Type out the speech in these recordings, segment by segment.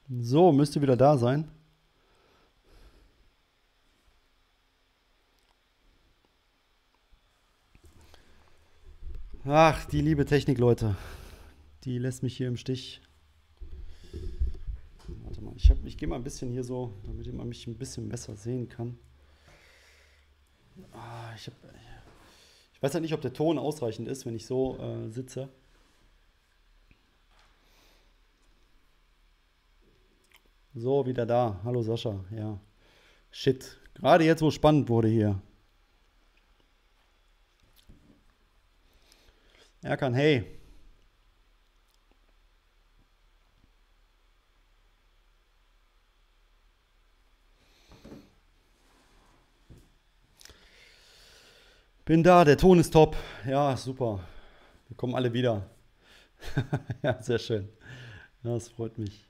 So, müsste wieder da sein. Ach, die liebe Technik, Leute. Die lässt mich hier im Stich. Warte mal, ich gehe mal ein bisschen hier so, damit man mich ein bisschen besser sehen kann. Ich weiß halt nicht, ob der Ton ausreichend ist, wenn ich so sitze. So, wieder da. Hallo Sascha. Ja. Shit. Gerade jetzt, wo es spannend wurde hier. Erkan, hey. Bin da, der Ton ist top. Ja, super. Wir kommen alle wieder. Ja, sehr schön. Ja, das freut mich.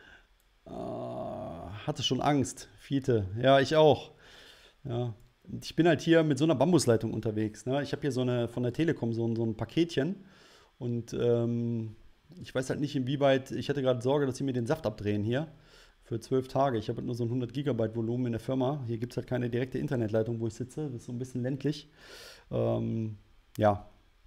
Hatte schon Angst. Fiete. Ja, ich auch. Ja. Ich bin halt hier mit so einer Bambusleitung unterwegs. Ne? Ich habe hier so eine von der Telekom so ein Paketchen. Und ich weiß halt nicht, inwieweit. Ich hatte gerade Sorge, dass sie mir den Saft abdrehen hier. Für 12 Tage. Ich habe halt nur so ein 100 Gigabyte Volumen in der Firma. Hier gibt es halt keine direkte Internetleitung, wo ich sitze. Das ist so ein bisschen ländlich. Ähm, ja,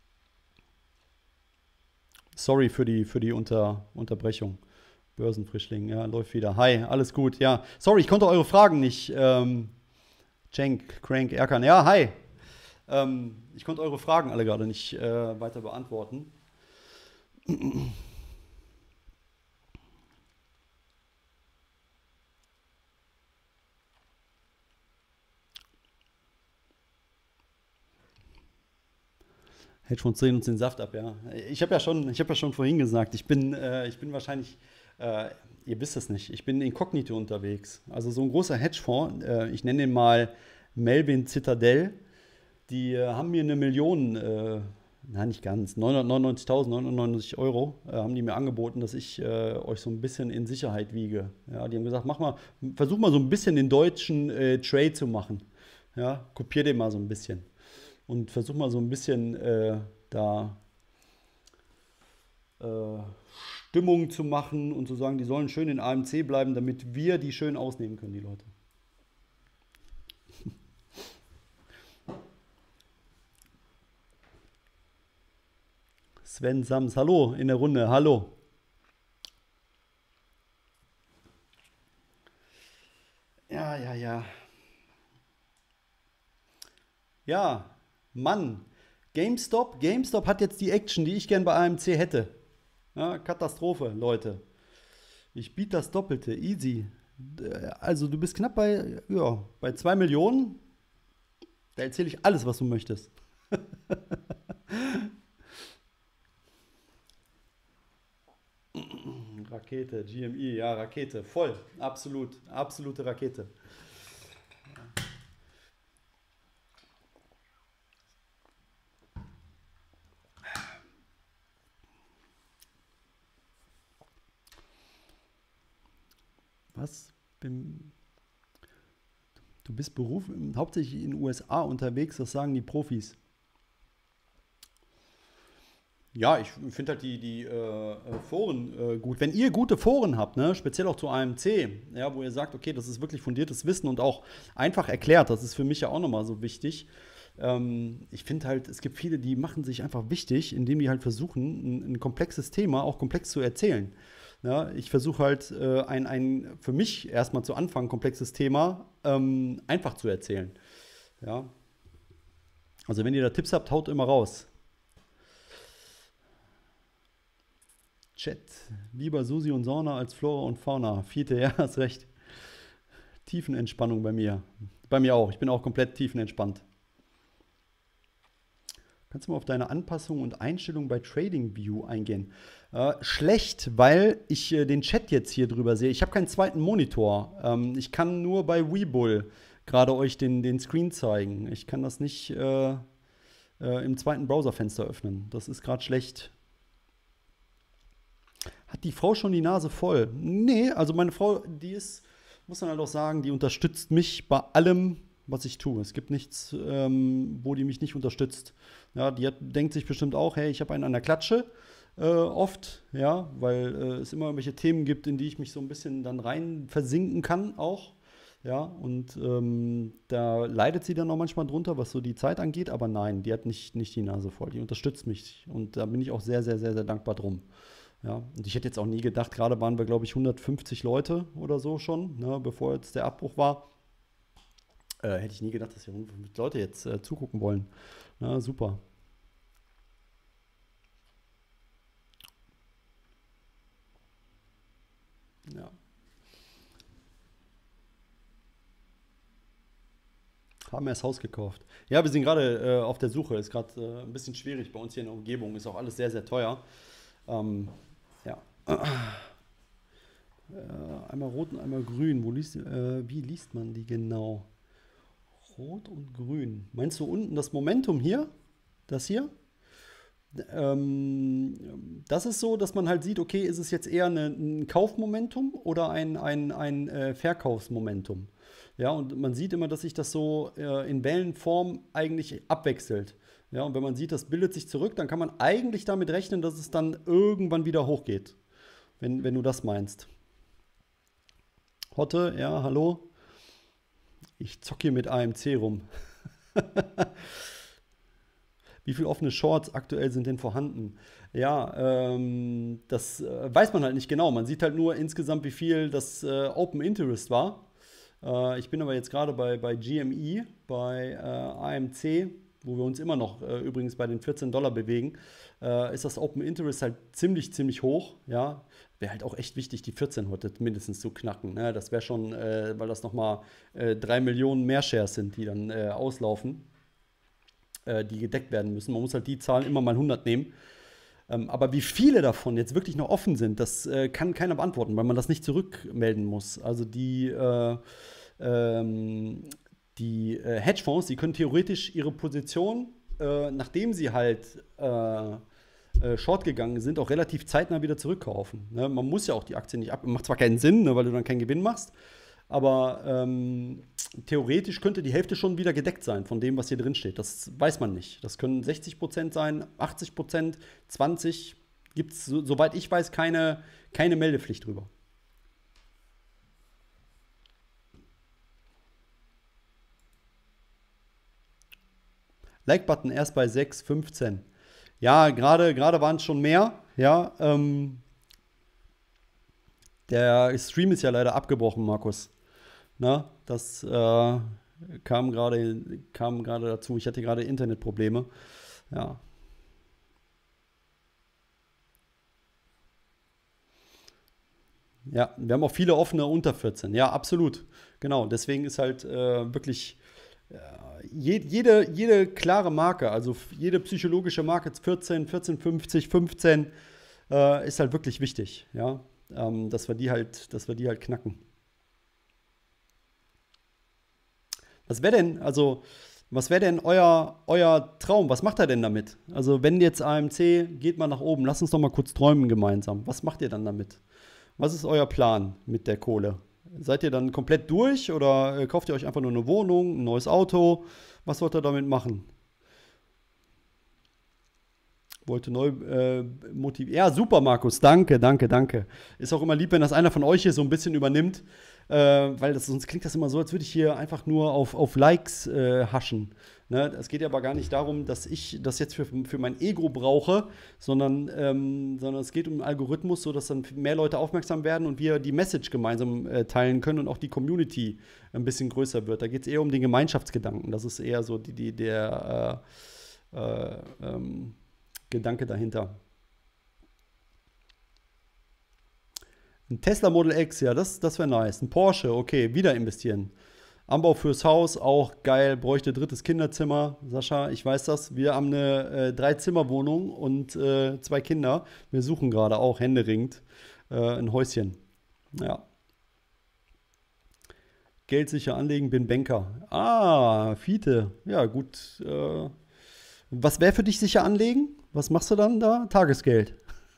sorry für die Unterbrechung. Börsenfrischling, ja, läuft wieder. Hi, alles gut, ja. Sorry, ich konnte eure Fragen nicht. Cenk, Crank, Erkan. Ja, hi. Ich konnte eure Fragen alle gerade nicht weiter beantworten. Hedgefonds drehen uns den Saft ab, ja. Ich habe ja schon vorhin gesagt, ich bin wahrscheinlich, äh, ihr wisst es nicht, ich bin inkognito unterwegs. Also so ein großer Hedgefonds, ich nenne den mal Melvin Citadel, die haben mir eine Million, nein, nicht ganz, 999.999 Euro haben die mir angeboten, dass ich euch so ein bisschen in Sicherheit wiege. Ja, die haben gesagt, versuch mal so ein bisschen den deutschen Trade zu machen. Ja, kopier den mal so ein bisschen und versuch mal so ein bisschen da äh, Stimmung zu machen und zu sagen, die sollen schön in AMC bleiben, damit wir die schön ausnehmen können, die Leute. Sven Sams, hallo in der Runde, hallo. Ja, ja, ja. Ja, Mann. GameStop hat jetzt die Action, die ich gern bei AMC hätte. Ja, Katastrophe, Leute. Ich biete das Doppelte, easy. Also du bist knapp bei 2 Millionen. Da erzähle ich alles, was du möchtest. Rakete, GMI, ja, Rakete, voll, absolut, absolute Rakete. Was? Du bist hauptsächlich in den USA unterwegs, das sagen die Profis. Ja, ich finde halt die Foren gut. Wenn ihr gute Foren habt, ne, speziell auch zu AMC, ja, wo ihr sagt, okay, das ist wirklich fundiertes Wissen und auch einfach erklärt, das ist für mich ja auch nochmal so wichtig. Ich finde halt, es gibt viele, die machen sich einfach wichtig, indem die halt versuchen, ein komplexes Thema auch komplex zu erzählen. Ja, ich versuche halt ein für mich erstmal zu Anfang komplexes Thema einfach zu erzählen. Ja, also wenn ihr da Tipps habt, haut immer raus. Chat. Lieber Susi und Sauna als Flora und Fauna. Fiete, ja, hast recht. Tiefenentspannung bei mir. Bei mir auch. Ich bin auch komplett tiefenentspannt. Kannst du mal auf deine Anpassungen und Einstellungen bei TradingView eingehen? Schlecht, weil ich den Chat jetzt hier drüber sehe. Ich habe keinen zweiten Monitor. Ich kann nur bei Webull gerade euch den Screen zeigen. Ich kann das nicht im zweiten Browserfenster öffnen. Das ist gerade schlecht. Hat die Frau schon die Nase voll? Nee, also meine Frau, muss man halt auch sagen, die unterstützt mich bei allem, was ich tue. Es gibt nichts, wo die mich nicht unterstützt. Ja, denkt sich bestimmt auch, hey, ich habe einen an der Klatsche. oft, ja, weil es immer irgendwelche Themen gibt, in die ich mich so ein bisschen dann rein versinken kann auch. Ja, und da leidet sie dann auch manchmal drunter, was so die Zeit angeht, aber nein, die hat nicht die Nase voll. Die unterstützt mich und da bin ich auch sehr, sehr, sehr, sehr dankbar drum. Ja, und ich hätte jetzt auch nie gedacht, gerade waren wir, glaube ich, 150 Leute oder so schon, ne, bevor jetzt der Abbruch war. Hätte ich nie gedacht, dass hier 150 Leute jetzt zugucken wollen. Ja, super. Ja. Haben wir das Haus gekauft. Ja, wir sind gerade auf der Suche. Ist gerade ein bisschen schwierig bei uns hier in der Umgebung. Ist auch alles sehr, sehr teuer. Ähm, ja. Einmal rot und einmal grün. Wie liest man die genau? Rot und grün. Meinst du unten das Momentum hier? Das hier? Das ist so, dass man halt sieht, okay, ist es jetzt eher ein Kaufmomentum oder ein Verkaufsmomentum? Ja, und man sieht immer, dass sich das so in Wellenform eigentlich abwechselt. Ja, und wenn man sieht, das bildet sich zurück, dann kann man eigentlich damit rechnen, dass es dann irgendwann wieder hochgeht, wenn du das meinst. Hotte, ja, hallo. Ich zocke hier mit AMC rum. Wie viele offene Shorts aktuell sind denn vorhanden? Ja, das weiß man halt nicht genau. Man sieht halt nur insgesamt, wie viel das Open Interest war. Ich bin aber jetzt gerade bei GME, bei AMC, wo wir uns immer noch übrigens bei den 14 Dollar bewegen, ist das Open Interest halt ziemlich, ziemlich hoch. Ja, wäre halt auch echt wichtig, die 14 heute mindestens zu knacken. Ne? Das wäre schon, weil das nochmal 3 Millionen mehr Shares sind, die dann auslaufen, die gedeckt werden müssen. Man muss halt die Zahl immer mal 100 nehmen. Aber wie viele davon jetzt wirklich noch offen sind, das kann keiner beantworten, weil man das nicht zurückmelden muss. Also ähm, die Hedgefonds, die können theoretisch ihre Position, nachdem sie halt short gegangen sind, auch relativ zeitnah wieder zurückkaufen. Ne? Man muss ja auch die Aktie nicht ab. Macht zwar keinen Sinn, ne, weil du dann keinen Gewinn machst, aber theoretisch könnte die Hälfte schon wieder gedeckt sein von dem, was hier drin steht. Das weiß man nicht. Das können 60% sein, 80%, 20%. Gibt es, soweit ich weiß, keine Meldepflicht drüber. Like-Button erst bei 6, 15. Ja, gerade waren es schon mehr. Ja, der Stream ist ja leider abgebrochen, Markus. Na, das kam gerade dazu. Ich hatte gerade Internetprobleme. Ja. Ja, wir haben auch viele offene unter 14. Ja, absolut. Genau. Deswegen ist halt wirklich jede klare Marke, also jede psychologische Marke 14, 14,50, 15, ist halt wirklich wichtig, ja. Dass wir die halt knacken. Was wäre denn, also, was wäre denn euer Traum? Was macht er denn damit? Also, wenn jetzt AMC geht mal nach oben, lasst uns doch mal kurz träumen gemeinsam. Was macht ihr dann damit? Was ist euer Plan mit der Kohle? Seid ihr dann komplett durch oder kauft ihr euch einfach nur eine Wohnung, ein neues Auto? Was wollt ihr damit machen? Wollte neu motivieren. Ja, super, Markus. Danke, danke, danke. Ist auch immer lieb, wenn das einer von euch hier so ein bisschen übernimmt, weil sonst klingt das immer so, als würde ich hier einfach nur auf Likes haschen. Ne? Es geht ja aber gar nicht darum, dass ich das jetzt für mein Ego brauche, sondern es geht um einen Algorithmus, sodass dann mehr Leute aufmerksam werden und wir die Message gemeinsam teilen können und auch die Community ein bisschen größer wird. Da geht es eher um den Gemeinschaftsgedanken. Das ist eher so der Gedanke dahinter. Ein Tesla Model X, ja, das wäre nice. Ein Porsche, okay, wieder investieren. Anbau fürs Haus, auch geil, bräuchte drittes Kinderzimmer. Sascha, ich weiß das. Wir haben eine Drei-Zimmer-Wohnung und zwei Kinder. Wir suchen gerade auch händeringend ein Häuschen. Ja. Geld sicher anlegen, bin Banker. Ah, Fiete. Ja, gut. Was wäre für dich sicher anlegen? Was machst du dann da? Tagesgeld.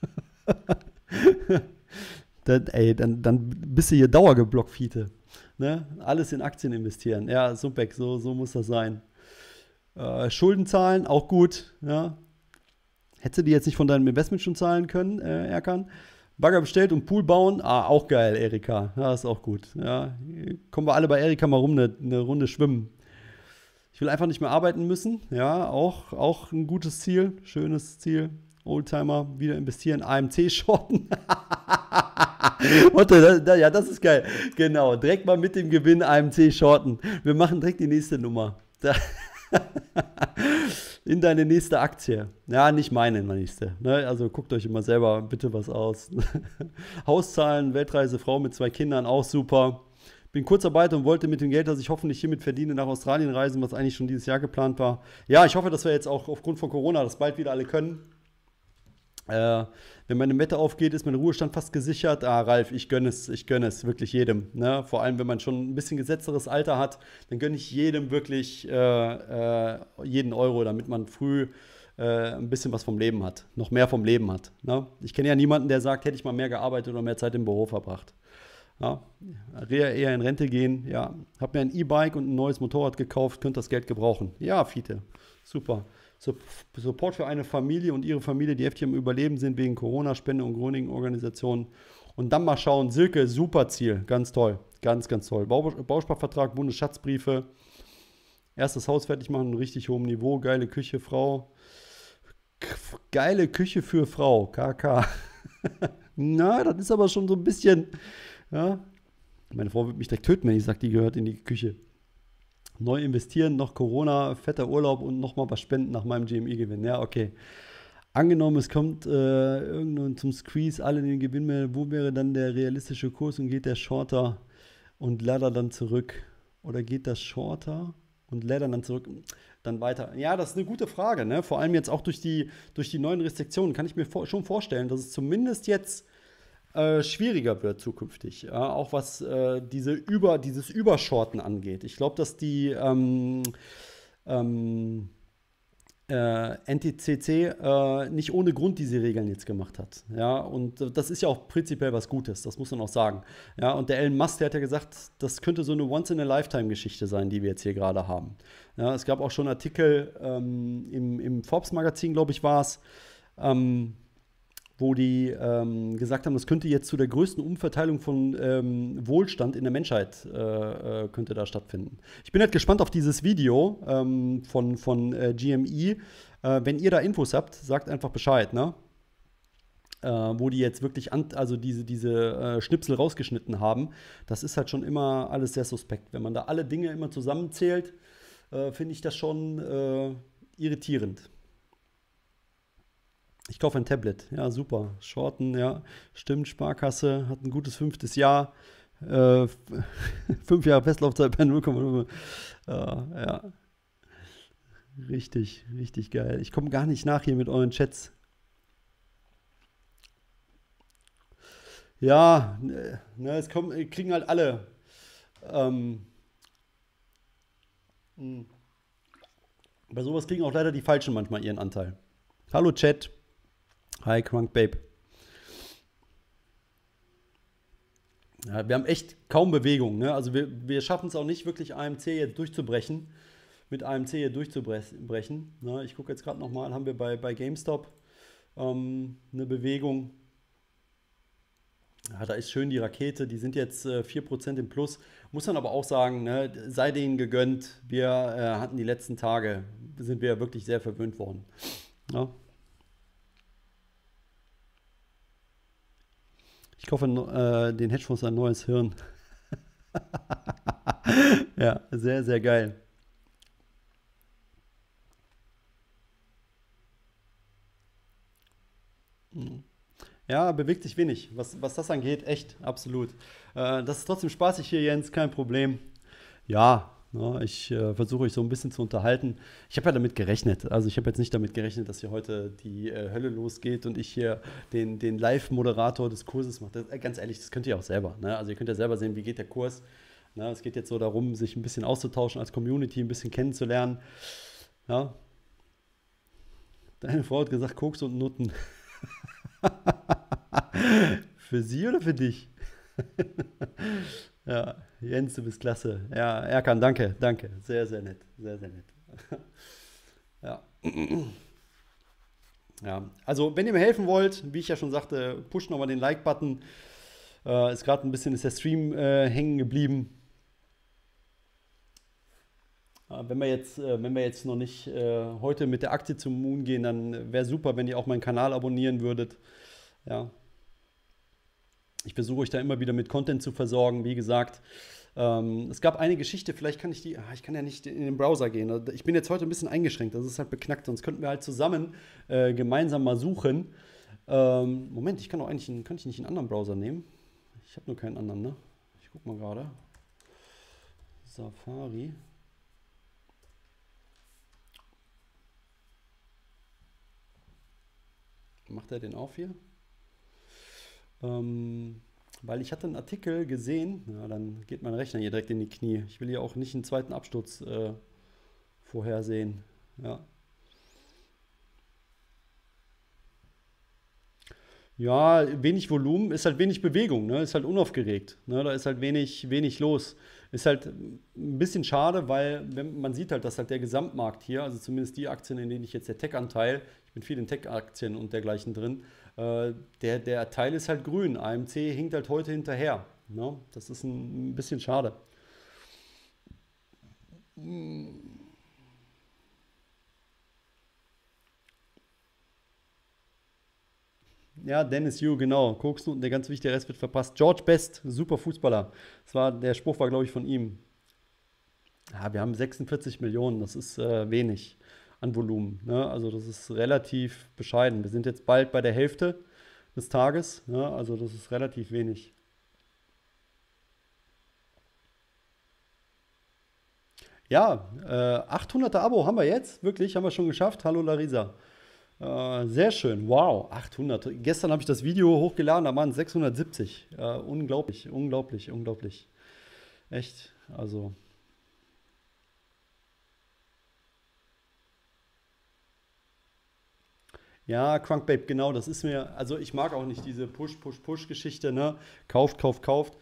Dann bist du hier dauergeblockt, Fiete. Ne? Alles in Aktien investieren. Ja, Sumpek, so muss das sein. Schulden zahlen, auch gut. Ja? Hättest du die jetzt nicht von deinem Investment schon zahlen können, Erkan? Bagger bestellt und Pool bauen. Ah, auch geil, Erika. Ja, ist auch gut. Ja, kommen wir alle bei Erika mal rum, eine Runde schwimmen. Ich will einfach nicht mehr arbeiten müssen. Ja, auch ein gutes Ziel, schönes Ziel. Oldtimer, wieder investieren, AMC-Shorten. Ja, das ist geil. Genau, direkt mal mit dem Gewinn AMC-Shorten. Wir machen direkt die nächste Nummer. In deine nächste Aktie. Ja, nicht meine nächste. Ne? Also guckt euch immer selber bitte was aus. Hauszahlen, Weltreise, Frau mit 2 Kindern, auch super. Bin Kurzarbeiter und wollte mit dem Geld, das ich hoffentlich hiermit verdiene, nach Australien reisen, was eigentlich schon dieses Jahr geplant war. Ja, ich hoffe, dass wir jetzt auch aufgrund von Corona das bald wieder alle können. Wenn meine Wette aufgeht, ist mein Ruhestand fast gesichert. Ah, Ralf, ich gönne es wirklich jedem. Ne? Vor allem, wenn man schon ein bisschen gesetzteres Alter hat, dann gönne ich jedem wirklich jeden Euro, damit man früh ein bisschen was vom Leben hat, noch mehr vom Leben hat. Ne? Ich kenne ja niemanden, der sagt, hätte ich mal mehr gearbeitet oder mehr Zeit im Büro verbracht. Ja, eher in Rente gehen. Ja, habe mir ein E-Bike und ein neues Motorrad gekauft, könnt das Geld gebrauchen. Ja, Fiete, super. Support für eine Familie und ihre Familie, die heftig am Überleben sind wegen Corona-Spende und Groningen-Organisationen. Und dann mal schauen, Silke, super Ziel, ganz toll, ganz, ganz toll. Bausparvertrag, Bundesschatzbriefe, erstes Haus fertig machen, richtig hohem Niveau, geile Küche, Frau. Geile Küche für Frau, KK. Na, das ist aber schon so ein bisschen, ja. Meine Frau wird mich direkt töten, wenn ich sage, die gehört in die Küche. Neu investieren, noch Corona, fetter Urlaub und nochmal was spenden nach meinem GMI-Gewinn. Ja, okay. Angenommen, es kommt irgendwann zum Squeeze, alle den Gewinn mehr. Wo wäre dann der realistische Kurs und geht der Shorter und Ladder dann zurück? Oder geht das Shorter und Ladder dann zurück? Dann weiter. Ja, das ist eine gute Frage. Ne? Vor allem jetzt auch durch die neuen Restriktionen kann ich mir schon vorstellen, dass es zumindest jetzt schwieriger wird zukünftig, ja, auch was dieses Übershorten angeht. Ich glaube, dass die NTCC nicht ohne Grund diese Regeln jetzt gemacht hat. Ja, und das ist ja auch prinzipiell was Gutes, das muss man auch sagen. Ja, und der Elon Musk, der hat ja gesagt, das könnte so eine Once-in-a-Lifetime-Geschichte sein, die wir jetzt hier gerade haben. Ja, es gab auch schon Artikel im Forbes-Magazin, glaube ich, war es, wo die gesagt haben, das könnte jetzt zu der größten Umverteilung von Wohlstand in der Menschheit könnte da stattfinden. Ich bin halt gespannt auf dieses Video von GME. Wenn ihr da Infos habt, sagt einfach Bescheid, ne? Wo die jetzt wirklich also diese Schnipsel rausgeschnitten haben. Das ist halt schon immer alles sehr suspekt. Wenn man da alle Dinge immer zusammenzählt, finde ich das schon irritierend. Ich kaufe ein Tablet. Ja, super. Shorten, ja. Stimmt, Sparkasse, hat ein gutes 5. Jahr. 5 Jahre Festlaufzeit bei 0,0. Ja. Richtig, richtig geil. Ich komme gar nicht nach hier mit euren Chats. Ja, ne, kriegen halt alle. Bei sowas kriegen auch leider die Falschen manchmal ihren Anteil. Hallo Chat. Hi, Crunk Babe. Ja, wir haben echt kaum Bewegung. Ne? Also wir schaffen es auch nicht, wirklich AMC jetzt durchzubrechen. Mit AMC hier durchzubrechen. Ne? Ich gucke jetzt gerade nochmal, haben wir bei GameStop eine Bewegung. Ja, da ist schön die Rakete, die sind jetzt 4% im Plus. Muss man aber auch sagen, ne, sei denen gegönnt. Wir hatten die letzten Tage, sind wir wirklich sehr verwöhnt worden. Ja? Ich hoffe, den Hedgefonds ein neues Hirn. Ja, sehr, sehr geil. Ja, bewegt sich wenig. Was das angeht, echt, absolut. Das ist trotzdem spaßig hier, Jens, kein Problem. Ja, ne, ich versuche euch so ein bisschen zu unterhalten. Ich habe ja damit gerechnet. Also ich habe jetzt nicht damit gerechnet, dass hier heute die Hölle losgeht und ich hier den Live-Moderator des Kurses mache. Ganz ehrlich, das könnt ihr auch selber. Ne? Also ihr könnt ja selber sehen, wie geht der Kurs. Ne? Es geht jetzt so darum, sich ein bisschen auszutauschen als Community, ein bisschen kennenzulernen. Ja? Deine Frau hat gesagt, Koks und Nutten. Für sie oder für dich? Ja, Jens, du bist klasse. Ja, Erkan, danke, danke. Sehr, sehr nett. Sehr, sehr nett. Ja. Ja, also wenn ihr mir helfen wollt, wie ich ja schon sagte, pusht nochmal den Like-Button. Ist gerade ein bisschen ist der Stream hängen geblieben. Wenn wir jetzt noch nicht heute mit der Aktie zum Moon gehen, dann wäre super, wenn ihr auch meinen Kanal abonnieren würdet. Ja, ich versuche euch da immer wieder mit Content zu versorgen. Wie gesagt, es gab eine Geschichte, vielleicht kann ich die, ich kann ja nicht in den Browser gehen. Also ich bin jetzt heute ein bisschen eingeschränkt, das ist halt beknackt, sonst könnten wir halt zusammen gemeinsam mal suchen. Moment, ich kann doch eigentlich, kann ich nicht einen anderen Browser nehmen? Ich habe nur keinen anderen, ne? Ich guck mal gerade. Safari. Macht er den auf hier? Weil ich hatte einen Artikel gesehen, ja, dann geht mein Rechner hier direkt in die Knie. Ich will hier auch nicht einen zweiten Absturz vorhersehen. Ja. Ja, wenig Volumen, ist halt wenig Bewegung, ne? Ist halt unaufgeregt. Ne? Da ist halt wenig los. Ist halt ein bisschen schade, weil man sieht halt, dass halt der Gesamtmarkt hier, also zumindest die Aktien, in denen ich jetzt der Tech-Anteil, ich bin viel in Tech-Aktien und dergleichen drin, der Teil ist halt grün. AMC hinkt halt heute hinterher. Ne? Das ist ein bisschen schade. Ja, Dennis Yu, genau. Koksen, der ganz wichtige Rest wird verpasst. George Best, super Fußballer. Der Spruch war, glaube ich, von ihm. Ja, wir haben 46 Millionen, das ist wenig an Volumen. Ne? Also das ist relativ bescheiden. Wir sind jetzt bald bei der Hälfte des Tages. Ne? Also das ist relativ wenig. Ja, 800er Abo haben wir jetzt. Wirklich, haben wir schon geschafft. Hallo Larisa. Sehr schön. Wow, 800. Gestern habe ich das Video hochgeladen, da waren es 670. Unglaublich, unglaublich, unglaublich. Echt, also. Ja, Crunk Babe, genau, das ist mir, also ich mag auch nicht diese Push-Geschichte, ne? Kauft, kauft, kauft.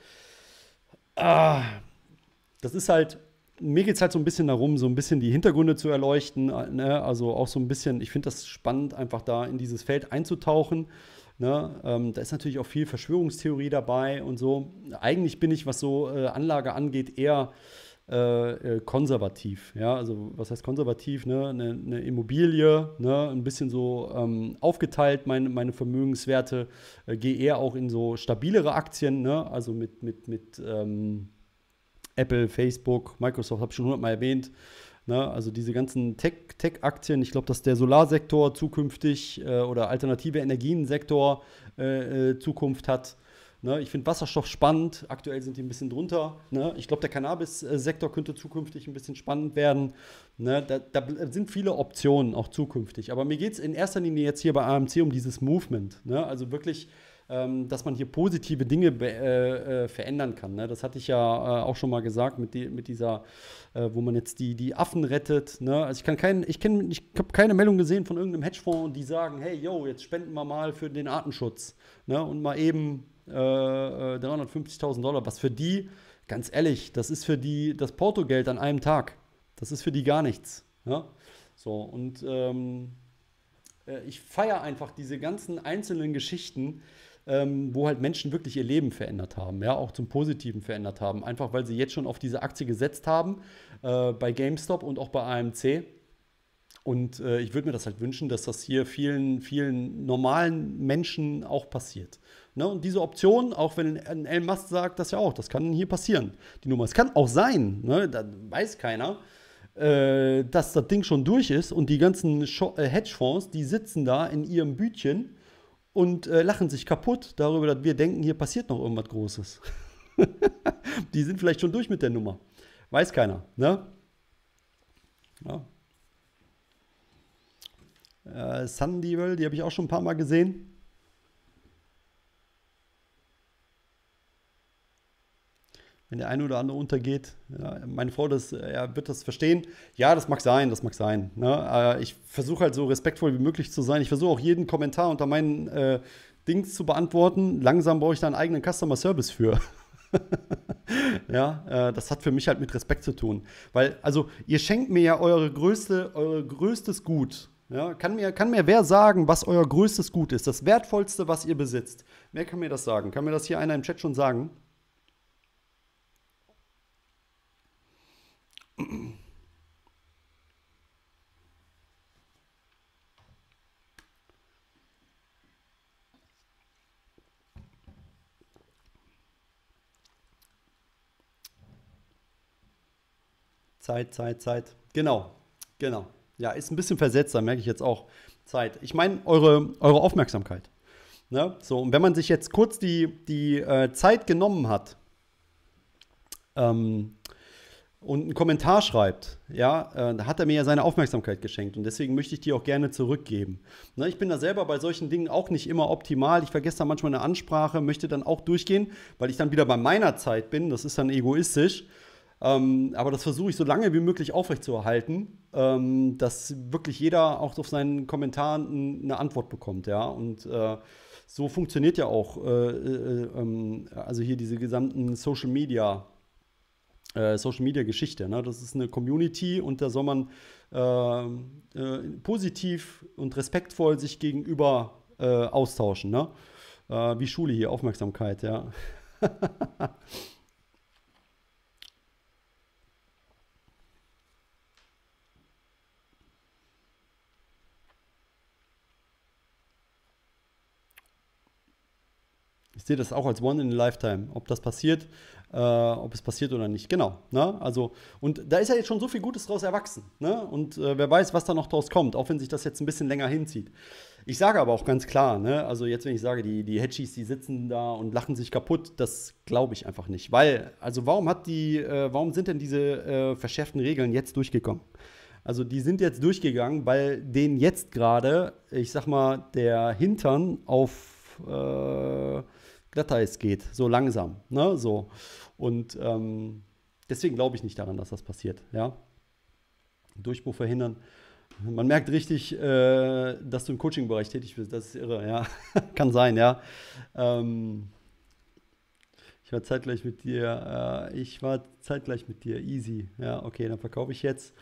Ah, das ist halt, mir geht es halt so ein bisschen darum, so ein bisschen die Hintergründe zu erleuchten. Ne? Also auch so ein bisschen, ich finde das spannend, einfach da in dieses Feld einzutauchen. Ne? Da ist natürlich auch viel Verschwörungstheorie dabei und so. Eigentlich bin ich, was so Anlage angeht, eher konservativ. Ja? Also was heißt konservativ? Ne? Eine Immobilie, ne? Ein bisschen so aufgeteilt, meine Vermögenswerte. Gehe eher auch in so stabilere Aktien, ne? Also mit Apple, Facebook, Microsoft, habe ich schon 100 Mal erwähnt. Ne? Also diese ganzen Tech-Aktien, ich glaube, dass der Solarsektor zukünftig oder alternative Energiensektor Zukunft hat. Ne? Ich finde Wasserstoff spannend. Aktuell sind die ein bisschen drunter. Ne? Ich glaube, der Cannabis-Sektor könnte zukünftig ein bisschen spannend werden. Ne? Da sind viele Optionen auch zukünftig. Aber mir geht es in erster Linie jetzt hier bei AMC um dieses Movement. Ne? Also wirklich dass man hier positive Dinge verändern kann. Ne? Das hatte ich ja auch schon mal gesagt mit dieser, wo man jetzt die Affen rettet. Ne? Also ich habe keine Meldung gesehen von irgendeinem Hedgefonds, die sagen, hey, yo, jetzt spenden wir mal für den Artenschutz. Ne? Und mal eben 350.000 $, was für die, ganz ehrlich, das ist für die das Portogeld an einem Tag. Das ist für die gar nichts. Ja? So, und ich feiere einfach diese ganzen einzelnen Geschichten, wo halt Menschen wirklich ihr Leben verändert haben, ja, auch zum Positiven verändert haben, einfach weil sie jetzt schon auf diese Aktie gesetzt haben, bei GameStop und auch bei AMC. Und ich würde mir das halt wünschen, dass das hier vielen normalen Menschen auch passiert. Ne? Und diese Option, auch wenn ein Elon Musk sagt, das ja auch, das kann hier passieren. Die Nummer, es kann auch sein, ne? Da weiß keiner, dass das Ding schon durch ist und die ganzen Hedgefonds, die sitzen da in ihrem Bütchen und lachen sich kaputt darüber, dass wir denken, hier passiert noch irgendwas Großes. Die sind vielleicht schon durch mit der Nummer. Weiß keiner. Ne? Ja. Sundival, die habe ich auch schon ein paar Mal gesehen. Wenn der eine oder andere untergeht. Ja, meine Frau wird das verstehen. Ja, das mag sein, das mag sein. Ne? Ich versuche halt so respektvoll wie möglich zu sein. Ich versuche auch jeden Kommentar unter meinen Dings zu beantworten. Langsam brauche ich da einen eigenen Customer Service für. Ja, das hat für mich halt mit Respekt zu tun. Weil, also, ihr schenkt mir ja eure größtes Gut. Ja, kann mir wer sagen, was euer größtes Gut ist, das wertvollste, was ihr besitzt? Wer kann mir das sagen? Kann mir das hier einer im Chat schon sagen? Zeit, Zeit, Zeit. Genau, genau. Ja, ist ein bisschen versetzt, da merke ich jetzt auch Zeit. Ich meine, eure Aufmerksamkeit. Ne? So, und wenn man sich jetzt kurz die Zeit genommen hat, ähm, und einen Kommentar schreibt, ja, da hat er mir ja seine Aufmerksamkeit geschenkt und deswegen möchte ich die auch gerne zurückgeben. Ne, ich bin da selber bei solchen Dingen auch nicht immer optimal. Ich vergesse da manchmal eine Ansprache, möchte dann auch durchgehen, weil ich dann wieder bei meiner Zeit bin. Das ist dann egoistisch. Aber das versuche ich so lange wie möglich aufrechtzuerhalten, dass wirklich jeder auch auf seinen Kommentaren eine Antwort bekommt, ja. Und so funktioniert ja auch, also hier diese gesamten Social Media Geschichte. Ne? Das ist eine Community und da soll man positiv und respektvoll sich gegenüber austauschen. Ne? Wie Schule hier, Aufmerksamkeit, ja. Ich sehe das auch als One in a Lifetime, ob das passiert, ob es passiert oder nicht. Genau. Ne? Also, und da ist ja jetzt schon so viel Gutes draus erwachsen. Ne? Und wer weiß, was da noch draus kommt, auch wenn sich das jetzt ein bisschen länger hinzieht. Ich sage aber auch ganz klar, ne? Also jetzt, wenn ich sage, die Hedgies, die sitzen da und lachen sich kaputt, das glaube ich einfach nicht. Weil, also warum sind denn diese verschärften Regeln jetzt durchgekommen? Also die sind jetzt durchgegangen, weil denen jetzt gerade, ich sag mal, der Hintern auf Glatteis geht, so langsam. Ne? So. Und deswegen glaube ich nicht daran, dass das passiert. Ja? Durchbruch verhindern. Man merkt richtig, dass du im Coaching-Bereich tätig bist. Das ist irre, ja. Kann sein, ja. Ähm, ich war zeitgleich mit dir, easy. Ja, okay, dann verkaufe ich jetzt.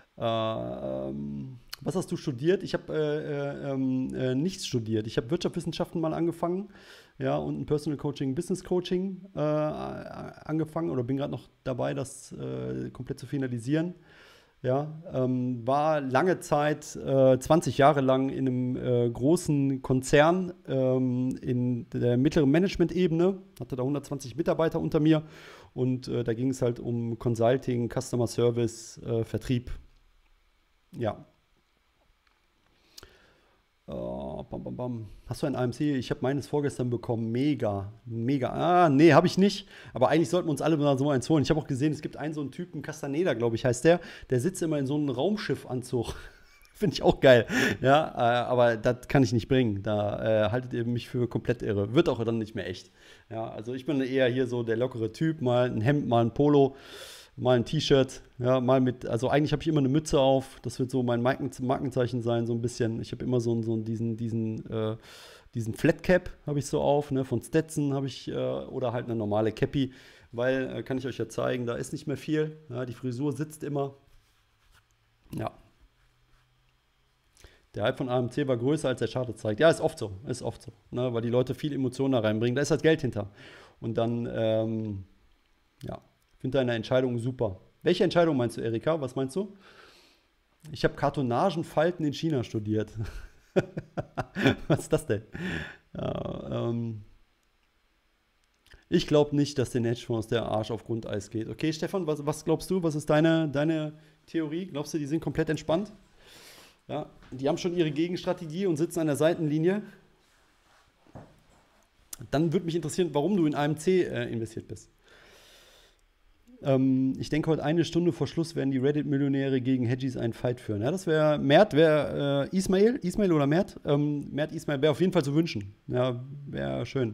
Was hast du studiert? Ich habe nichts studiert. Ich habe Wirtschaftswissenschaften mal angefangen, ja, und ein Personal Coaching, Business Coaching angefangen oder bin gerade noch dabei, das komplett zu finalisieren. Ja, war lange Zeit, 20 Jahre lang in einem großen Konzern in der mittleren Management-Ebene, hatte da 120 Mitarbeiter unter mir und da ging es halt um Consulting, Customer Service, Vertrieb. Ja. Bam, bam, bam. Hast du ein AMC? Ich habe meines vorgestern bekommen. Mega, mega. Ah, nee, habe ich nicht. Aber eigentlich sollten wir uns alle mal so eins holen. Ich habe auch gesehen, es gibt einen so einen Typen, Castaneda, glaube ich, heißt der. Der sitzt immer in so einem Raumschiffanzug. Finde ich auch geil. Ja, aber das kann ich nicht bringen. Da haltet ihr mich für komplett irre. Wird auch dann nicht mehr echt. Ja, also ich bin eher hier so der lockere Typ. Mal ein Hemd, mal ein Polo, mal ein T-Shirt, ja, mal mit, also eigentlich habe ich immer eine Mütze auf, das wird so mein Markenzeichen sein, so ein bisschen. Ich habe immer diesen Flat Cap habe ich so auf, ne, von Stetson habe ich, oder halt eine normale Cappy, weil, kann ich euch ja zeigen, da ist nicht mehr viel, ja, die Frisur sitzt immer, ja. Der Hype von AMC war größer, als der Chart zeigt. Ja, ist oft so, ne, weil die Leute viel Emotionen da reinbringen, da ist halt Geld hinter. Und dann, ja, finde deine Entscheidung super. Welche Entscheidung meinst du, Erika? Was meinst du? Ich habe Kartonagenfalten in China studiert. Was ist das denn? Ja, ich glaube nicht, dass den Hedgefonds der Arsch auf Grundeis geht. Okay, Stefan, was glaubst du? Was ist deine Theorie? Glaubst du, die sind komplett entspannt? Ja, die haben schon ihre Gegenstrategie und sitzen an der Seitenlinie. Dann würde mich interessieren, warum du in AMC investiert bist. Ich denke, heute eine Stunde vor Schluss werden die Reddit-Millionäre gegen Hedgies einen Fight führen. Ja, das wäre Mert, wäre Ismail oder Mert? Mert Ismail wäre auf jeden Fall zu wünschen. Ja, wäre schön.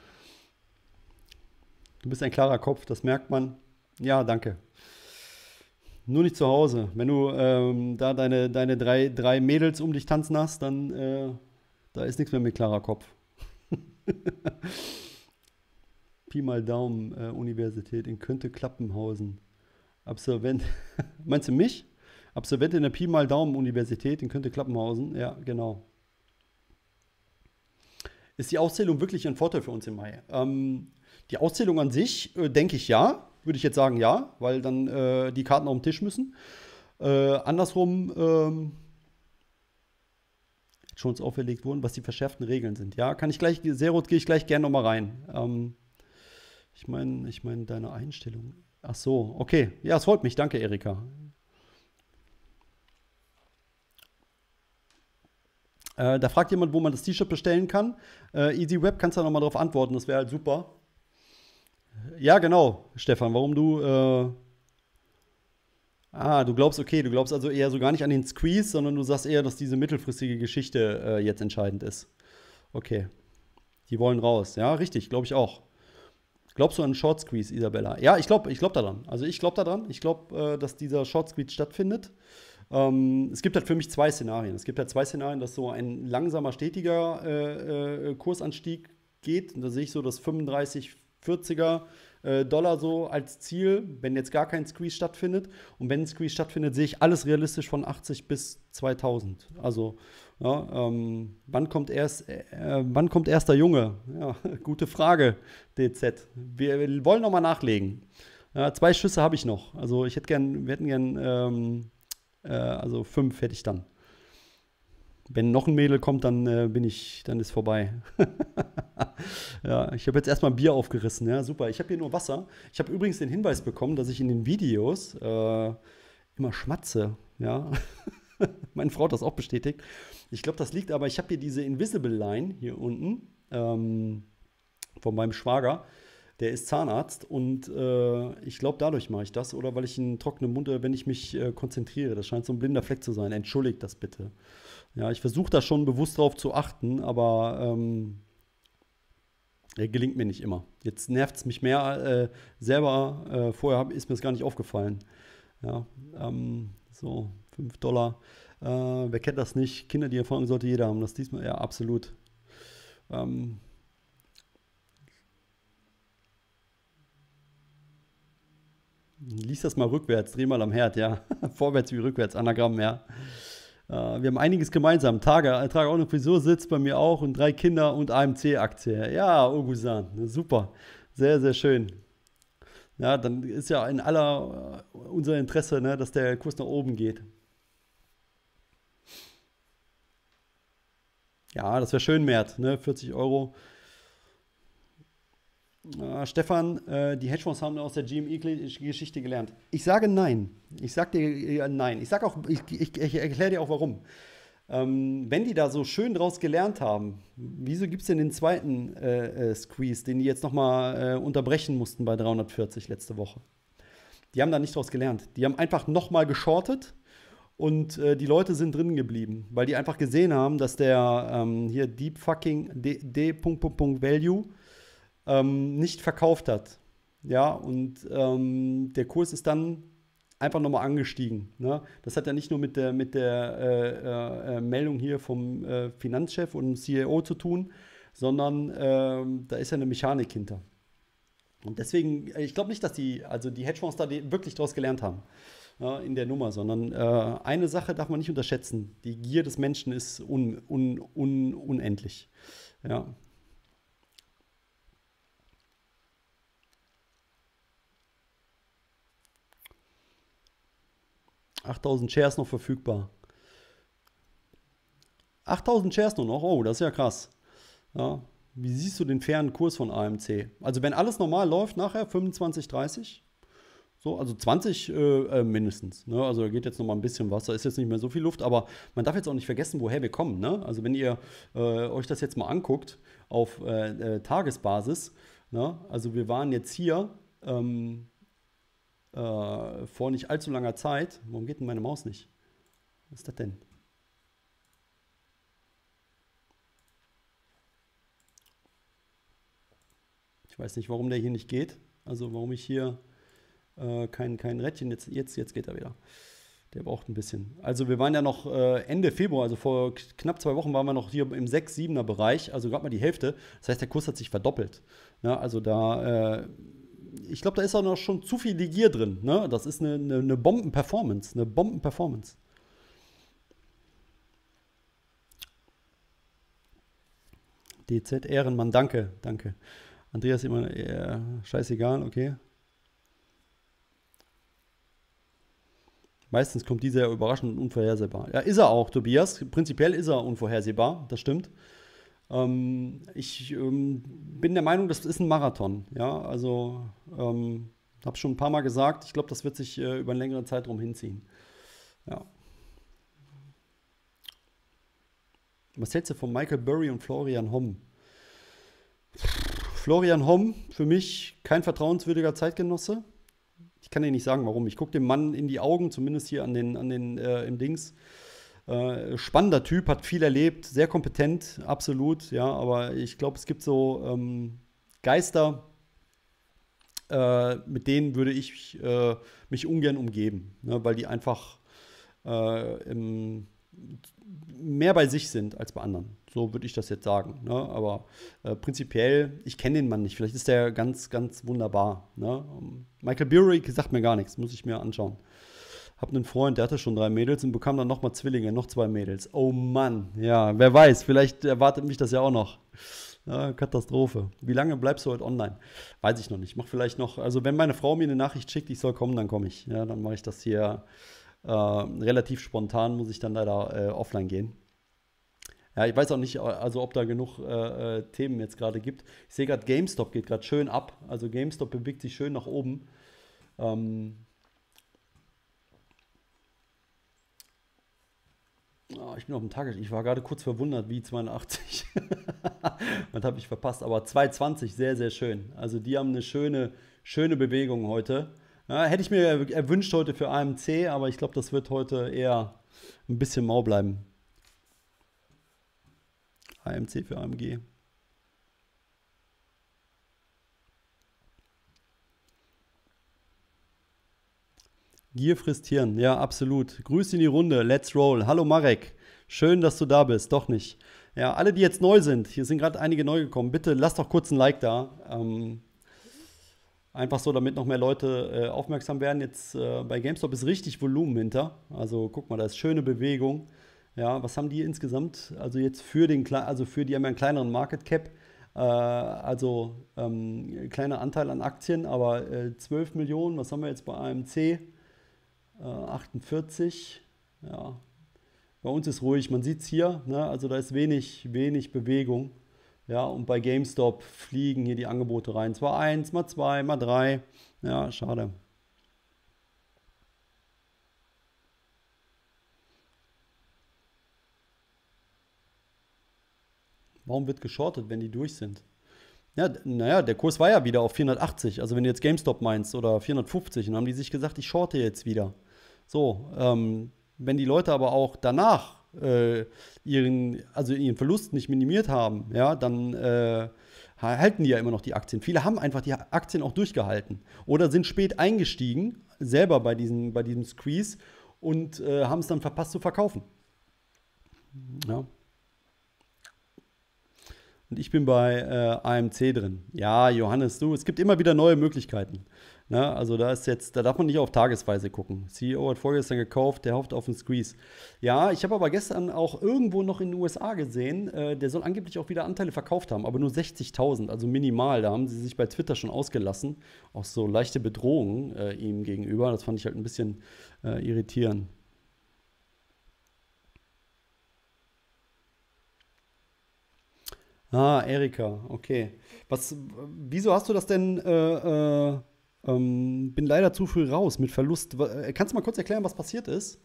Du bist ein klarer Kopf, das merkt man. Ja, danke. Nur nicht zu Hause. Wenn du da deine drei Mädels um dich tanzen hast, dann da ist nichts mehr mit klarer Kopf. Pi mal Daumen, Universität in Könnte-Klappenhausen. Absolvent. Meinst du mich? Absolvent in der Pi mal Daumen-Universität in Könnte-Klappenhausen. Ja, genau. Ist die Auszählung wirklich ein Vorteil für uns im Mai? Die Auszählung an sich, denke ich ja. Würde ich jetzt sagen ja, weil dann die Karten auf den Tisch müssen. Andersrum schon uns auferlegt wurden, was die verschärften Regeln sind. Ja, kann ich gleich, Serot, gehe ich gleich gerne nochmal rein. Ich meine deine Einstellung. Ach so, okay. Ja, es freut mich. Danke, Erika. Da fragt jemand, wo man das T-Shirt bestellen kann. EasyWeb, kannst du da nochmal drauf antworten, das wäre halt super. Ja, genau, Stefan, warum du. Du glaubst, okay, du glaubst also eher so gar nicht an den Squeeze, sondern du sagst eher, dass diese mittelfristige Geschichte jetzt entscheidend ist. Okay, die wollen raus. Ja, richtig, glaube ich auch. Glaubst du an einen Short Squeeze, Isabella? Ja, ich glaub daran. Also ich glaube daran. Ich glaube, dass dieser Short Squeeze stattfindet. Es gibt halt für mich zwei Szenarien. Es gibt halt zwei Szenarien, dass so ein langsamer, stetiger Kursanstieg geht. Und da sehe ich so das 35, 40er Dollar so als Ziel, wenn jetzt gar kein Squeeze stattfindet. Und wenn ein Squeeze stattfindet, sehe ich alles realistisch von 80 bis 2000. Also, ja, wann kommt erst der Junge? Ja, gute Frage, DZ. Wir wollen noch mal nachlegen. Ja, 2 Schüsse habe ich noch. Also wir hätten gern, also 5 hätte ich dann. Wenn noch ein Mädel kommt, dann dann ist vorbei. Ja, ich habe jetzt erstmal ein Bier aufgerissen. Ja, super. Ich habe hier nur Wasser. Ich habe übrigens den Hinweis bekommen, dass ich in den Videos immer schmatze. Ja, meine Frau hat das auch bestätigt. Ich glaube, das liegt aber, ich habe hier diese Invisible Line hier unten von meinem Schwager. Der ist Zahnarzt und ich glaube, dadurch mache ich das. Oder weil ich einen trockenen Mund, wenn ich mich konzentriere. Das scheint so ein blinder Fleck zu sein. Entschuldigt das bitte. Ja, ich versuche da schon bewusst drauf zu achten, aber gelingt mir nicht immer. Jetzt nervt es mich mehr selber. Vorher ist mir das gar nicht aufgefallen. Ja, so, $5. Wer kennt das nicht? Kinder, die Erfahrung sollte jeder haben. Das diesmal, ja, absolut. Ähm, Lies das mal rückwärts, dreh mal am Herd, ja. Vorwärts wie rückwärts, Anagramm, ja. Wir haben einiges gemeinsam. Trage auch eine Frisur, sitzt bei mir auch und 3 Kinder und AMC-Aktie. Ja, Ogusan, super. Sehr, sehr schön. Ja, dann ist ja in aller unser Interesse, ne, dass der Kurs nach oben geht. Ja, das wäre schön, Mert, ne? 40 Euro. Stefan, die Hedgefonds haben aus der GME-Geschichte gelernt. Ich sage nein. Ich sage dir nein. Ich sage auch, ich erkläre dir auch warum. Wenn die da so schön draus gelernt haben, wieso gibt es denn den zweiten Squeeze, den die jetzt nochmal unterbrechen mussten bei 340 letzte Woche? Die haben da nicht draus gelernt. Die haben einfach nochmal geschortet und die Leute sind drin geblieben, weil die einfach gesehen haben, dass der hier Deep Fucking D. Value nicht verkauft hat. Ja, und der Kurs ist dann einfach nochmal angestiegen. Ne? Das hat ja nicht nur mit der Meldung hier vom Finanzchef und dem CEO zu tun, sondern da ist ja eine Mechanik hinter. Und deswegen, ich glaube nicht, dass die Hedgefonds da wirklich draus gelernt haben, ja, in der Nummer, sondern eine Sache darf man nicht unterschätzen. Die Gier des Menschen ist unendlich. Ja. 8000 Shares noch verfügbar. 8000 Shares nur noch, oh, das ist ja krass. Ja. Wie siehst du den fairen Kurs von AMC? Also wenn alles normal läuft, nachher 25, 30? So, also 20 mindestens. Ne? Also da geht jetzt noch mal ein bisschen was, da ist jetzt nicht mehr so viel Luft, aber man darf jetzt auch nicht vergessen, woher wir kommen. Ne? Also wenn ihr euch das jetzt mal anguckt auf Tagesbasis, ne? Also wir waren jetzt hier vor nicht allzu langer Zeit. Warum geht denn meine Maus nicht? Was ist das denn? Ich weiß nicht, warum der hier nicht geht. Also warum ich hier kein Rädchen, jetzt geht er wieder. Der braucht ein bisschen. Also wir waren ja noch Ende Februar, also vor knapp 2 Wochen waren wir noch hier im 6-7er Bereich, also gerade mal die Hälfte. Das heißt, der Kurs hat sich verdoppelt. Ja, also da ich glaube, da ist auch noch schon zu viel Gier drin. Ne? Das ist eine Bomben-Performance. Eine Bomben-Performance. DZ Ehrenmann, danke, danke. Andreas immer, scheißegal, okay. Meistens kommt dieser ja überraschend und unvorhersehbar. Ja, ist er auch, Tobias. Prinzipiell ist er unvorhersehbar, das stimmt. Ich bin der Meinung, das ist ein Marathon. Ja, also habe schon ein paar Mal gesagt, ich glaube, das wird sich über einen längeren Zeitraum hinziehen. Ja. Was hältst du von Michael Burry und Florian Homm? Florian Homm, für mich kein vertrauenswürdiger Zeitgenosse. Ich kann dir nicht sagen, warum. Ich gucke dem Mann in die Augen, zumindest hier im Dings. Spannender Typ, hat viel erlebt, sehr kompetent, absolut, ja, aber ich glaube, es gibt so Geister, mit denen würde ich mich ungern umgeben, ne, weil die einfach mehr bei sich sind als bei anderen. So würde ich das jetzt sagen. Ne? Aber prinzipiell, ich kenne den Mann nicht. Vielleicht ist der ganz, ganz wunderbar. Ne? Michael Burry sagt mir gar nichts, muss ich mir anschauen. Hab einen Freund, der hatte schon 3 Mädels und bekam dann nochmal Zwillinge, noch 2 Mädels. Oh Mann, ja, wer weiß, vielleicht erwartet mich das ja auch noch. Ja, Katastrophe. Wie lange bleibst du heute online? Weiß ich noch nicht. Mach vielleicht noch, also wenn meine Frau mir eine Nachricht schickt, ich soll kommen, dann komme ich. Ja, dann mache ich das hier relativ spontan, muss ich dann leider offline gehen. Ja, ich weiß auch nicht, also ob da genug Themen jetzt gerade gibt. Ich sehe gerade, GameStop geht gerade schön ab. Also GameStop bewegt sich schön nach oben. Ähm, ich bin auf dem Tagesschau. Ich war gerade kurz verwundert, wie 82. Das habe ich verpasst. Aber 220, sehr, sehr schön. Also die haben eine schöne Bewegung heute. Ja, hätte ich mir erwünscht heute für AMC, aber ich glaube, das wird heute eher ein bisschen mau bleiben. AMC für AMG. Gier frisst Hirn, ja, absolut. Grüße in die Runde, let's roll. Hallo Marek, schön, dass du da bist, doch nicht. Ja, alle, die jetzt neu sind, hier sind gerade einige neu gekommen, bitte lasst doch kurz ein Like da. Einfach so, damit noch mehr Leute aufmerksam werden. Jetzt bei GameStop ist richtig Volumen hinter. Also guck mal, da ist schöne Bewegung. Ja, was haben die insgesamt? Also jetzt für die haben ja einen kleineren Market Cap, kleiner Anteil an Aktien, aber 12 Millionen, was haben wir jetzt bei AMC? 48. Ja, bei uns ist ruhig, man sieht es hier, ne? Also da ist wenig Bewegung. Ja, und bei GameStop fliegen hier die Angebote rein. Zwar 1, mal 2, mal 3. Ja, schade. Warum wird geschortet, wenn die durch sind? Ja, naja, der Kurs war ja wieder auf 480. Also wenn du jetzt GameStop meinst oder 450, dann haben die sich gesagt, ich shorte jetzt wieder. So, wenn die Leute aber auch danach ihren Verlust nicht minimiert haben, ja, dann halten die ja immer noch die Aktien. Viele haben einfach die Aktien auch durchgehalten oder sind spät eingestiegen, selber bei diesem Squeeze und haben es dann verpasst zu verkaufen. Ja. Und ich bin bei AMC drin. Ja, Johannes, du, es gibt immer wieder neue Möglichkeiten. Ne? Also da darf man nicht auf Tagesweise gucken. CEO hat vorgestern gekauft, der hofft auf einen Squeeze. Ja, ich habe aber gestern auch irgendwo noch in den USA gesehen, der soll angeblich auch wieder Anteile verkauft haben, aber nur 60.000, also minimal. Da haben sie sich bei Twitter schon ausgelassen. Auch so leichte Bedrohungen ihm gegenüber. Das fand ich halt ein bisschen irritierend. Ah, Erika, okay. Wieso hast du das denn? Bin leider zu früh raus mit Verlust. Kannst du mal kurz erklären, was passiert ist?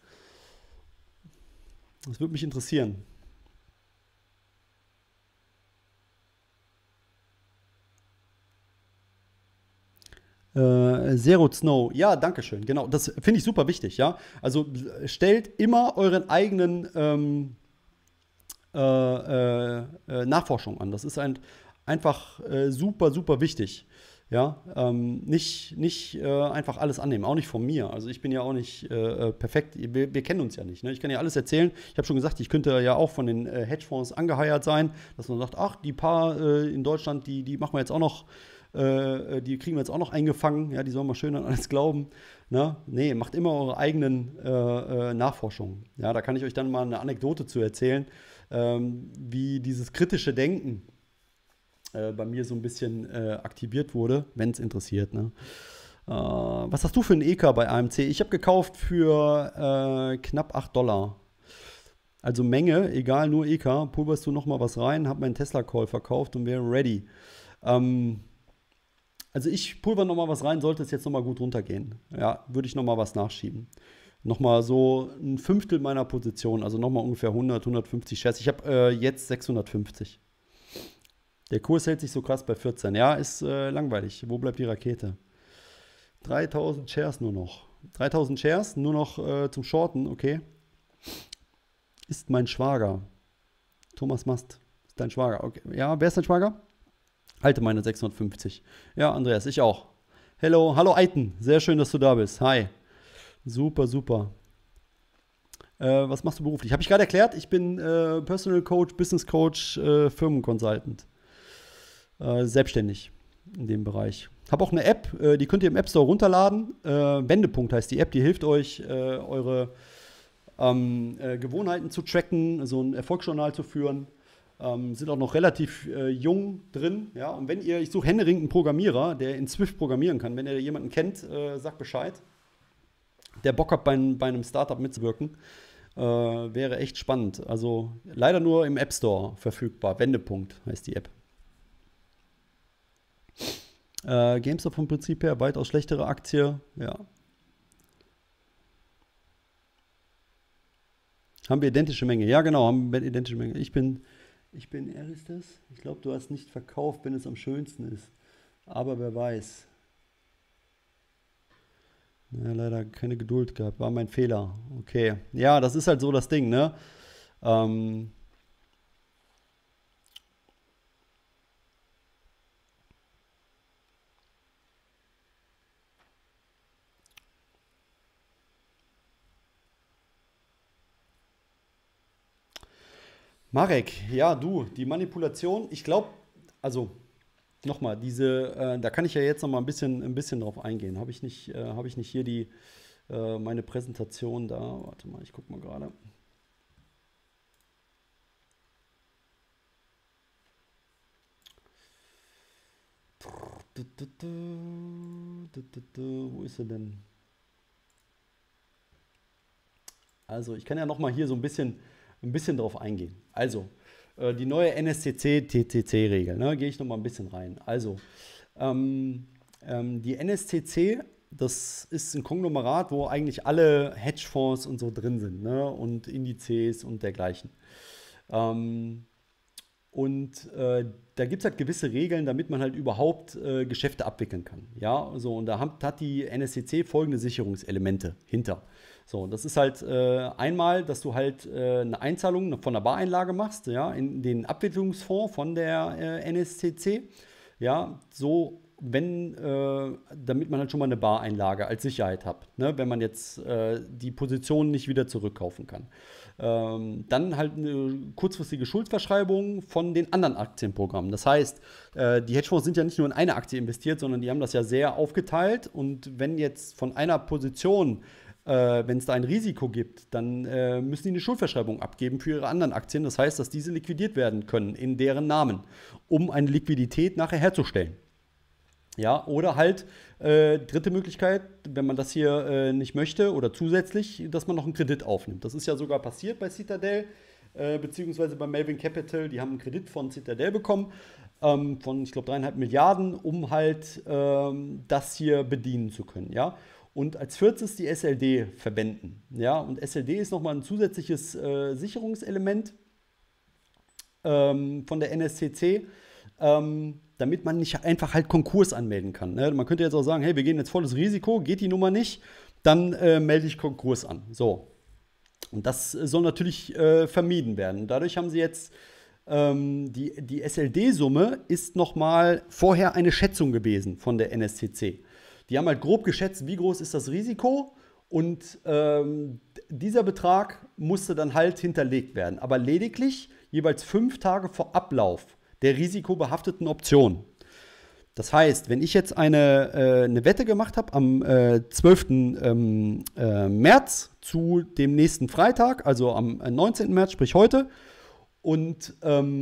Das würde mich interessieren. Zero Snow, ja, danke schön. Genau, das finde ich super wichtig, ja. Also stellt immer euren eigenen Nachforschung an. Das ist einfach super wichtig. Ja, nicht einfach alles annehmen, auch nicht von mir. Also ich bin ja auch nicht perfekt. Wir kennen uns ja nicht. Ne? Ich kann ja alles erzählen. Ich habe schon gesagt, ich könnte ja auch von den Hedgefonds angeheuert sein, dass man sagt, ach, die paar in Deutschland, die machen wir jetzt auch noch Die kriegen wir jetzt auch noch eingefangen. Ja, die sollen mal schön an alles glauben. Ne? Nee, macht immer eure eigenen Nachforschungen. Ja, da kann ich euch dann mal eine Anekdote zu erzählen, wie dieses kritische Denken bei mir so ein bisschen aktiviert wurde, wenn es interessiert. Ne? Was hast du für einen EK bei AMC? Ich habe gekauft für knapp $8. Also Menge, egal, nur EK. Pulverst du noch mal was rein, habe meinen Tesla-Call verkauft und wäre ready. Also ich pulver noch mal was rein, sollte es jetzt noch mal gut runtergehen. Ja, würde ich noch mal was nachschieben. Noch mal so ein Fünftel meiner Position, also noch mal ungefähr 100, 150 Shares. Ich habe jetzt 650. Der Kurs hält sich so krass bei 14. Ja, ist langweilig. Wo bleibt die Rakete? 3000 Shares nur noch. 3000 Shares, nur noch zum Shorten, okay. Ist mein Schwager. Thomas Mast ist dein Schwager. Okay. Ja, wer ist dein Schwager? Halte meine 650. Ja, Andreas, ich auch. Hello, hallo Eiten. Sehr schön, dass du da bist. Hi. Super, super. Was machst du beruflich? Habe ich gerade erklärt, ich bin Personal Coach, Business Coach, Firmenconsultant. Selbstständig in dem Bereich. Habe auch eine App, die könnt ihr im App Store runterladen. Wendepunkt heißt die App, die hilft euch, eure Gewohnheiten zu tracken, so ein Erfolgsjournal zu führen. Sind auch noch relativ jung drin. Ja? Und wenn ihr, ich suche händeringend einen Programmierer, der in Swift programmieren kann. Wenn ihr jemanden kennt, sagt Bescheid. Der Bock hat, bei einem Startup mitzuwirken. Wäre echt spannend. Also leider nur im App Store verfügbar. Wendepunkt heißt die App. GameStop vom Prinzip her weitaus schlechtere Aktie. Ja. Haben wir identische Menge? Ja, genau, haben wir identische Menge. Ich bin, ist das? Ich glaube, du hast nicht verkauft, wenn es am schönsten ist. Aber wer weiß. Ja, leider keine Geduld gehabt. War mein Fehler. Okay. Ja, das ist halt so das Ding, ne? Marek, ja, du, die Manipulation, ich glaube, also nochmal, da kann ich ja jetzt nochmal ein bisschen drauf eingehen. Habe ich nicht hier meine Präsentation da? Warte mal, ich gucke mal gerade. Wo ist sie denn? Also, ich kann ja nochmal hier so ein bisschen drauf eingehen. Also, die neue NSCC-TCC-Regel, ne, gehe ich nochmal ein bisschen rein. Also, die NSCC, das ist ein Konglomerat, wo eigentlich alle Hedgefonds und so drin sind, ne, und Indizes und dergleichen. Ähm, da gibt es halt gewisse Regeln, damit man halt überhaupt Geschäfte abwickeln kann. Ja, so, und da hat die NSCC folgende Sicherungselemente hinter. So, das ist halt einmal, dass du halt eine Einzahlung von einer Bareinlage machst, ja, in den Abwicklungsfonds von der NSCC. Ja, so, damit man halt schon mal eine Bareinlage als Sicherheit hat, ne, wenn man jetzt die Position nicht wieder zurückkaufen kann. Dann halt eine kurzfristige Schuldverschreibung von den anderen Aktienprogrammen. Das heißt, die Hedgefonds sind ja nicht nur in eine Aktie investiert, sondern die haben das ja sehr aufgeteilt. Und wenn jetzt von einer Position, wenn es da ein Risiko gibt, dann müssen die eine Schuldverschreibung abgeben für ihre anderen Aktien. Das heißt, dass diese liquidiert werden können in deren Namen, um eine Liquidität nachher herzustellen. Ja, oder halt dritte Möglichkeit, wenn man das hier nicht möchte oder zusätzlich, dass man noch einen Kredit aufnimmt. Das ist ja sogar passiert bei Citadel, beziehungsweise bei Melvin Capital. Die haben einen Kredit von Citadel bekommen, von, ich glaube, 3,5 Milliarden, um halt das hier bedienen zu können. Ja? Und als viertes die SLD verwenden. Ja? Und SLD ist nochmal ein zusätzliches Sicherungselement von der NSCC, damit man nicht einfach halt Konkurs anmelden kann. Ne? Man könnte jetzt auch sagen, hey, wir gehen jetzt volles Risiko, geht die Nummer nicht, dann melde ich Konkurs an. So. Und das soll natürlich vermieden werden. Dadurch haben sie jetzt die SLD-Summe ist nochmal vorher eine Schätzung gewesen von der NSCC. Die haben halt grob geschätzt, wie groß ist das Risiko, und dieser Betrag musste dann halt hinterlegt werden. Aber lediglich jeweils 5 Tage vor Ablauf der risikobehafteten Option. Das heißt, wenn ich jetzt eine Wette gemacht habe am 12. März zu dem nächsten Freitag, also am 19. März, sprich heute, und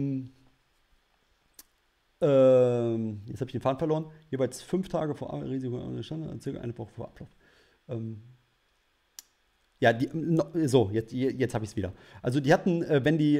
jetzt habe ich den Faden verloren, jeweils 5 Tage vor Risiko, circa eine Woche vor Ablauf. Ähm, Ja, so, jetzt habe ich es wieder. Also die hatten, wenn die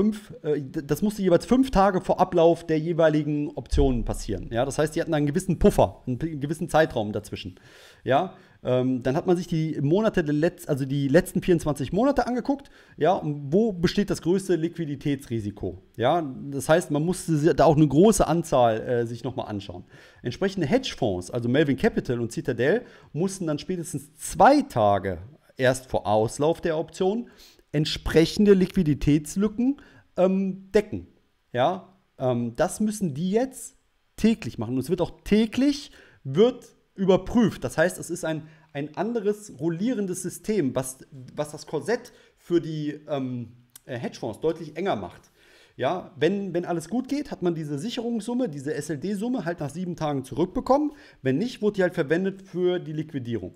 das musste jeweils 5 Tage vor Ablauf der jeweiligen Optionen passieren. Ja, das heißt, die hatten einen gewissen Puffer, einen gewissen Zeitraum dazwischen. Ja, dann hat man sich die Monate also die letzten 24 Monate angeguckt. Ja, und wo besteht das größte Liquiditätsrisiko? Ja, das heißt, man musste da auch eine große Anzahl sich nochmal anschauen. Entsprechende Hedgefonds, also Melvin Capital und Citadel, mussten dann spätestens 2 Tage erst vor Auslauf der Option entsprechende Liquiditätslücken decken. Ja, das müssen die jetzt täglich machen. Und es wird auch täglich überprüft. Das heißt, es ist ein anderes rollierendes System, was das Korsett für die Hedgefonds deutlich enger macht. Ja, wenn alles gut geht, hat man diese Sicherungssumme, diese SLD-Summe halt nach 7 Tagen zurückbekommen. Wenn nicht, wurde die halt verwendet für die Liquidierung.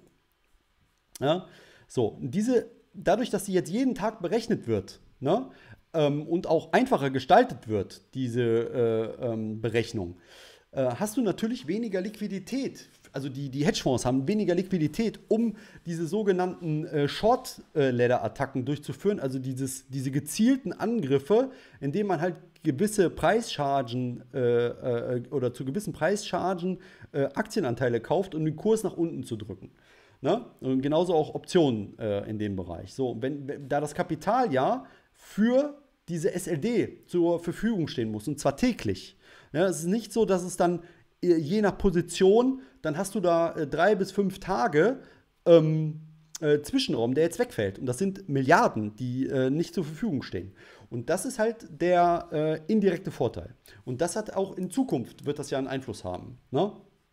Ja, so, dadurch, dass die jetzt jeden Tag berechnet wird, ne, und auch einfacher gestaltet wird, diese Berechnung, hast du natürlich weniger Liquidität. Also die Hedgefonds haben weniger Liquidität, um diese sogenannten Short-Ladder-Attacken durchzuführen, also diese gezielten Angriffe, indem man halt gewisse Preischargen oder zu gewissen Preischargen Aktienanteile kauft, um den Kurs nach unten zu drücken. Ne? Und genauso auch Optionen in dem Bereich. So, da das Kapital ja für diese SLD zur Verfügung stehen muss, und zwar täglich. Ja, es ist nicht so, dass es dann je nach Position, dann hast du da 3 bis 5 Tage Zwischenraum, der jetzt wegfällt. Und das sind Milliarden, die nicht zur Verfügung stehen. Und das ist halt der indirekte Vorteil. Und das hat auch in Zukunft, wird das ja einen Einfluss haben. Ne?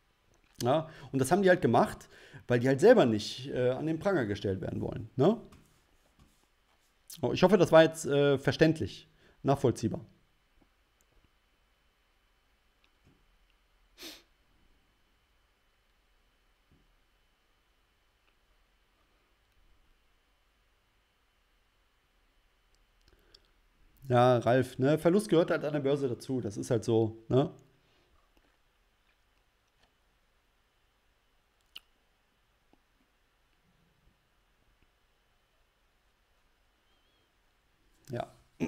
Ja, und das haben die halt gemacht, weil die halt selber nicht an den Pranger gestellt werden wollen. Ne? Oh, ich hoffe, das war jetzt verständlich, nachvollziehbar. Ja, Ralf, ne? Verlust gehört halt an der Börse dazu. Das ist halt so. Ne? Ja.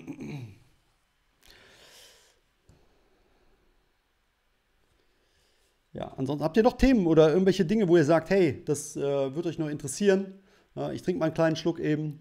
Ja, ansonsten habt ihr noch Themen oder irgendwelche Dinge, wo ihr sagt, hey, das wird euch noch interessieren. Ja, ich trinke mal einen kleinen Schluck eben.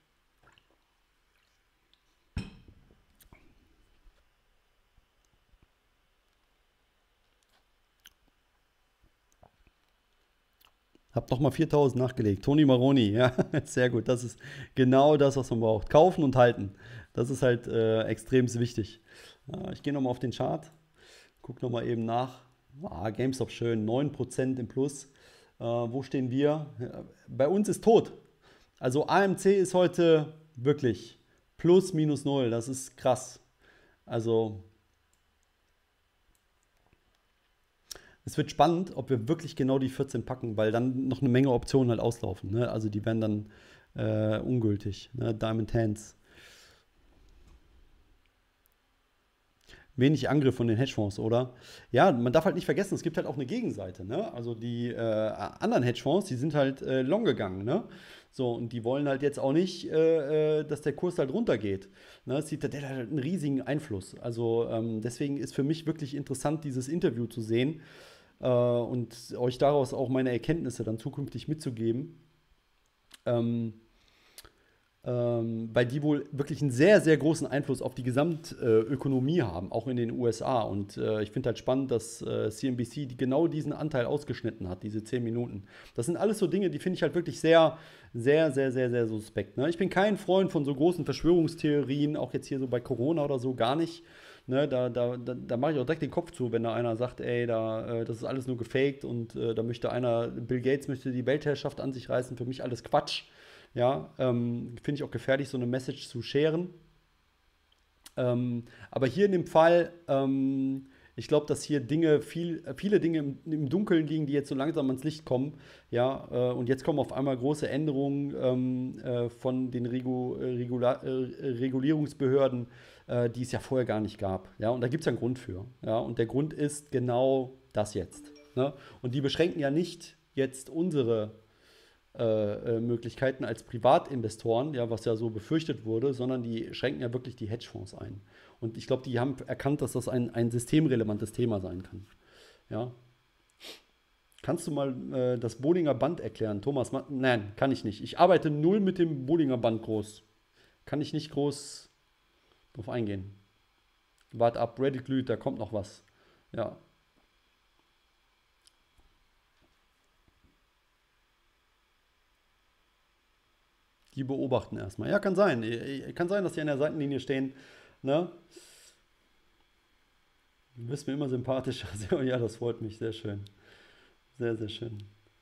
Hab nochmal 4.000 nachgelegt. Toni Maroni, ja, sehr gut. Das ist genau das, was man braucht. Kaufen und halten. Das ist halt extrem wichtig. Ja, ich gehe nochmal auf den Chart, guck nochmal eben nach. Ah, GameStop schön, 9% im Plus. Wo stehen wir? Ja, bei uns ist tot. Also AMC ist heute wirklich plus minus null. Das ist krass. Also es wird spannend, ob wir wirklich genau die 14 packen, weil dann noch eine Menge Optionen halt auslaufen. Ne? Also die werden dann ungültig. Ne? Diamond Hands. Wenig Angriff von den Hedgefonds, oder? Ja, man darf halt nicht vergessen, es gibt halt auch eine Gegenseite. Ne? Also die anderen Hedgefonds, die sind halt long gegangen. Ne? So, und die wollen halt jetzt auch nicht, dass der Kurs halt runtergeht. Ne? Citadel hat halt einen riesigen Einfluss. Also deswegen ist für mich wirklich interessant, dieses Interview zu sehen und euch daraus auch meine Erkenntnisse dann zukünftig mitzugeben. Ähm, weil die wohl wirklich einen sehr, sehr großen Einfluss auf die Gesamtökonomie haben, auch in den USA. Und ich finde halt spannend, dass CNBC genau diesen Anteil ausgeschnitten hat, diese 10 Minuten. Das sind alles so Dinge, die finde ich halt wirklich sehr, sehr, sehr, sehr, sehr suspekt. Ne? Ich bin kein Freund von so großen Verschwörungstheorien, auch jetzt hier so bei Corona oder so, gar nicht. Ne, da mache ich auch direkt den Kopf zu, wenn da einer sagt, ey, das ist alles nur gefaked und da möchte Bill Gates möchte die Weltherrschaft an sich reißen, für mich alles Quatsch. Ja, finde ich auch gefährlich, so eine Message zu scheren. Aber hier in dem Fall, Ich glaube, dass hier viele Dinge im Dunkeln liegen, die jetzt so langsam ans Licht kommen. Ja, und jetzt kommen auf einmal große Änderungen von den Regulierungsbehörden, die es ja vorher gar nicht gab. Ja, und da gibt es ja einen Grund für. Ja, und der Grund ist genau das jetzt. Ne? Und die beschränken ja nicht jetzt unsere Möglichkeiten als Privatinvestoren, ja, was ja so befürchtet wurde, sondern die schränken ja wirklich die Hedgefonds ein. Und ich glaube, die haben erkannt, dass das ein systemrelevantes Thema sein kann. Ja. Kannst du mal das Bollinger Band erklären, Thomas? Nein, kann ich nicht. Ich arbeite null mit dem Bollinger Band groß. Kann ich nicht groß drauf eingehen. Wart ab, Reddit glüht, da kommt noch was. Ja. Die beobachten erstmal. Ja, kann sein. Kann sein, dass die an der Seitenlinie stehen. Ne? Du bist mir immer sympathischer. Ja, das freut mich. Sehr schön. Sehr, sehr schön.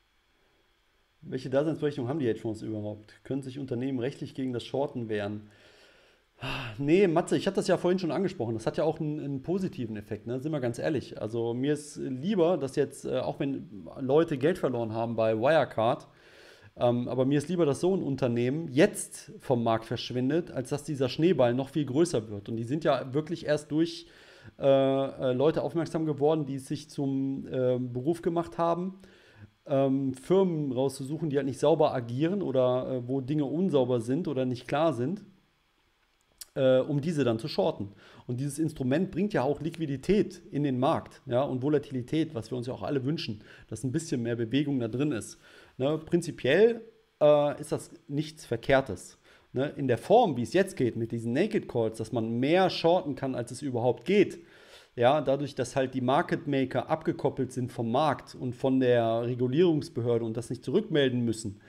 Welche Daseinsberechtigung haben die Hedgefonds überhaupt? Können sich Unternehmen rechtlich gegen das Shorten wehren? Nee, Matze, ich hatte das ja vorhin schon angesprochen. Das hat ja auch einen positiven Effekt, ne? Sind wir ganz ehrlich. Also mir ist lieber, dass jetzt, auch wenn Leute Geld verloren haben bei Wirecard, aber mir ist lieber, dass so ein Unternehmen jetzt vom Markt verschwindet, als dass dieser Schneeball noch viel größer wird. Und die sind ja wirklich erst durch Leute aufmerksam geworden, die es sich zum Beruf gemacht haben, Firmen rauszusuchen, die halt nicht sauber agieren oder wo Dinge unsauber sind oder nicht klar sind, um diese dann zu shorten. Und dieses Instrument bringt ja auch Liquidität in den Markt, ja, und Volatilität, was wir uns ja auch alle wünschen, dass ein bisschen mehr Bewegung da drin ist. Ne, prinzipiell ist das nichts Verkehrtes. Ne, in der Form, wie es jetzt geht, mit diesen Naked Calls, dass man mehr shorten kann, als es überhaupt geht, ja, dadurch, dass halt die Market Maker abgekoppelt sind vom Markt und von der Regulierungsbehörde und das nicht zurückmelden müssen,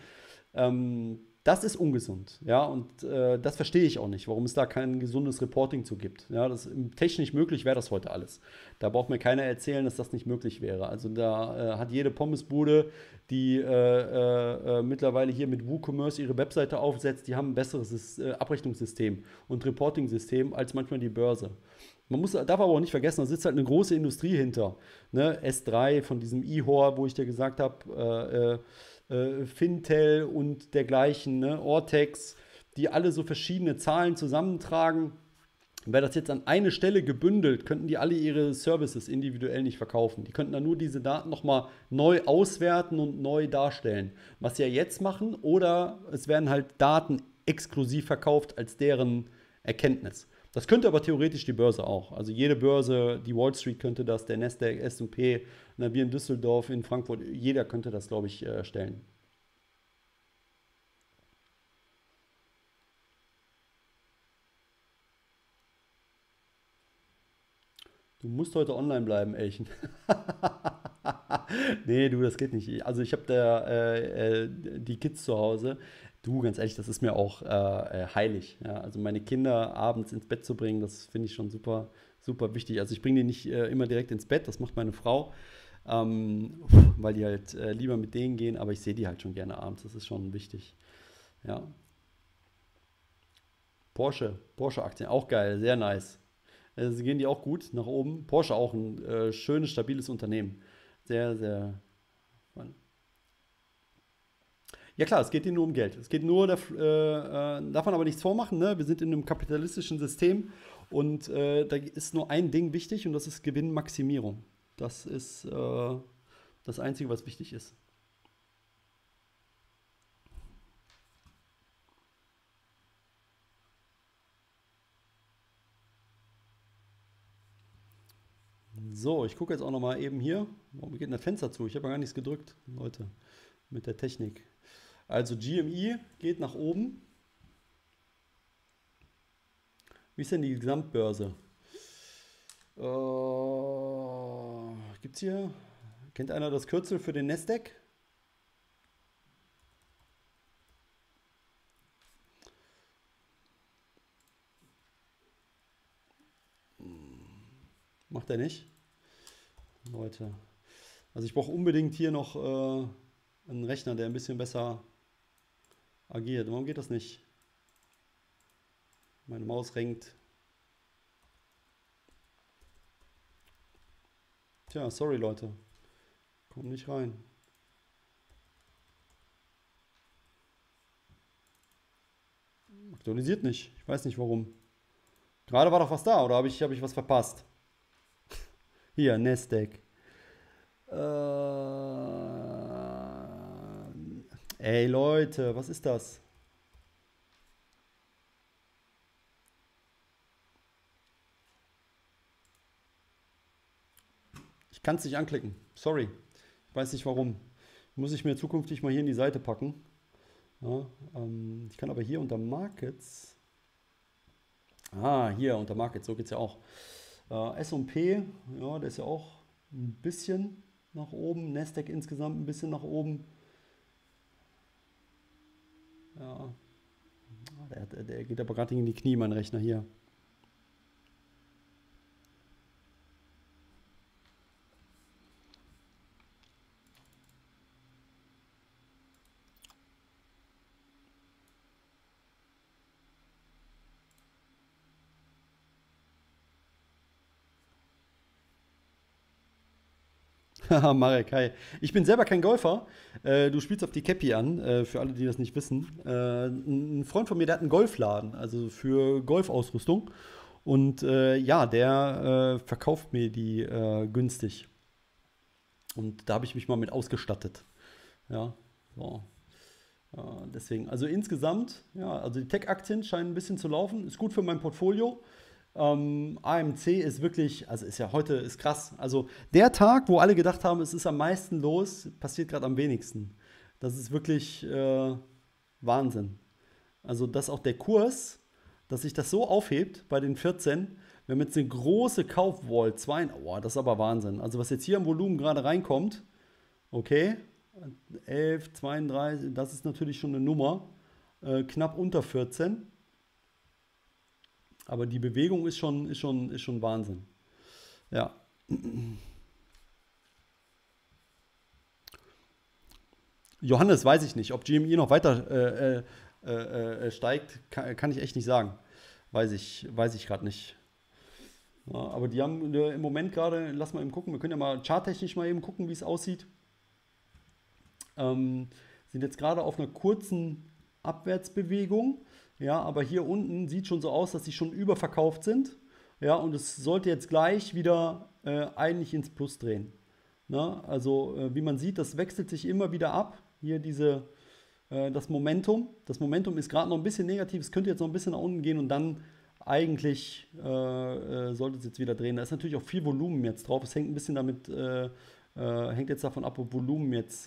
das ist ungesund, ja, und das verstehe ich auch nicht, warum es da kein gesundes Reporting zu gibt. Ja, technisch möglich wäre das heute alles. Da braucht mir keiner erzählen, dass das nicht möglich wäre. Also da hat jede Pommesbude, die mittlerweile hier mit WooCommerce ihre Webseite aufsetzt, die haben ein besseres Abrechnungssystem und Reporting-System als manchmal die Börse. Darf aber auch nicht vergessen, da sitzt halt eine große Industrie hinter. Ne? S3 von diesem Ihor, wo ich dir gesagt habe, Fintel und dergleichen, ne? Ortex, die alle so verschiedene Zahlen zusammentragen. Wäre das jetzt an eine Stelle gebündelt, könnten die alle ihre Services individuell nicht verkaufen. Die könnten dann nur diese Daten nochmal neu auswerten und neu darstellen. Was sie ja jetzt machen, oder es werden halt Daten exklusiv verkauft als deren Erkenntnis. Das könnte aber theoretisch die Börse auch. Also jede Börse, die Wall Street könnte das, der Nasdaq, S&P, wir in Düsseldorf, in Frankfurt, jeder könnte das, glaube ich, stellen. Du musst heute online bleiben, Elchen. Nee, du, das geht nicht. Also ich habe da die Kids zu Hause. Du, ganz ehrlich, das ist mir auch heilig. Ja? Also meine Kinder abends ins Bett zu bringen, das finde ich schon super, super wichtig. Also ich bringe die nicht immer direkt ins Bett, das macht meine Frau, weil die halt lieber mit denen gehen, aber ich sehe die halt schon gerne abends, das ist schon wichtig. Ja. Porsche-Aktien, auch geil, sehr nice. Gehen die auch gut nach oben. Porsche auch ein schönes, stabiles Unternehmen. Sehr, sehr. Ja klar, es geht hier nur um Geld. Es geht nur, darf man aber nichts vormachen, ne? Wir sind in einem kapitalistischen System und da ist nur ein Ding wichtig und das ist Gewinnmaximierung. Das ist das Einzige, was wichtig ist. So, ich gucke jetzt auch noch mal eben hier. Warum geht denn das Fenster zu? Ich habe ja gar nichts gedrückt, Leute, mit der Technik. Also GMI geht nach oben. Wie ist denn die Gesamtbörse? Gibt's hier? Kennt einer das Kürzel für den Nasdaq? Macht er nicht? Leute. Also ich brauche unbedingt hier noch einen Rechner, der ein bisschen besser agiert. Warum geht das nicht? Meine Maus renkt. Tja, sorry Leute, komm nicht rein. Aktualisiert nicht, ich weiß nicht warum. Gerade war doch was da, oder hab ich was verpasst? Hier, Nasdaq. Ey Leute, was ist das? Ich kann es nicht anklicken. Sorry. Ich weiß nicht warum. Muss ich mir zukünftig mal hier in die Seite packen. Ja, ich kann aber hier unter Markets. Ah, hier unter Markets, so geht es ja auch. S&P, ja, der ist ja auch ein bisschen nach oben. Nasdaq insgesamt ein bisschen nach oben. Ja, der geht aber gerade in die Knie, mein Rechner hier. Haha, Marek, hi. Ich bin selber kein Golfer. Du spielst auf die Cappy an, für alle, die das nicht wissen. Ein Freund von mir, der hat einen Golfladen, also für Golfausrüstung. Und ja, der verkauft mir die günstig. Und da habe ich mich mal mit ausgestattet. Ja, so. Deswegen, also insgesamt, ja, also die Tech-Aktien scheinen ein bisschen zu laufen. Ist gut für mein Portfolio. AMC ist wirklich, also ist ja heute, ist krass. Also der Tag, wo alle gedacht haben, es ist am meisten los, passiert gerade am wenigsten. Das ist wirklich Wahnsinn. Also, dass auch der Kurs, dass sich das so aufhebt bei den 14, wir haben jetzt eine große Kaufwall, oh, das ist aber Wahnsinn. Also, was jetzt hier am Volumen gerade reinkommt, okay, 11, 32, das ist natürlich schon eine Nummer, knapp unter 14. Aber die Bewegung ist schon Wahnsinn. Ja. Johannes, weiß ich nicht. Ob GME noch weiter steigt, kann ich echt nicht sagen. Weiß ich gerade nicht. Ja, aber die haben im Moment gerade, lass mal eben gucken, wir können ja mal charttechnisch mal eben gucken, wie es aussieht. Ähm, Sind jetzt gerade auf einer kurzen Abwärtsbewegung. Ja, aber hier unten sieht schon so aus, dass sie schon überverkauft sind. Ja, und es sollte jetzt gleich wieder eigentlich ins Plus drehen. Ne? Also, wie man sieht, das wechselt sich immer wieder ab. Hier das Momentum. Das Momentum ist gerade noch ein bisschen negativ. Es könnte jetzt noch ein bisschen nach unten gehen und dann eigentlich sollte es jetzt wieder drehen. Da ist natürlich auch viel Volumen jetzt drauf. Es hängt ein bisschen hängt jetzt davon ab, ob Volumen jetzt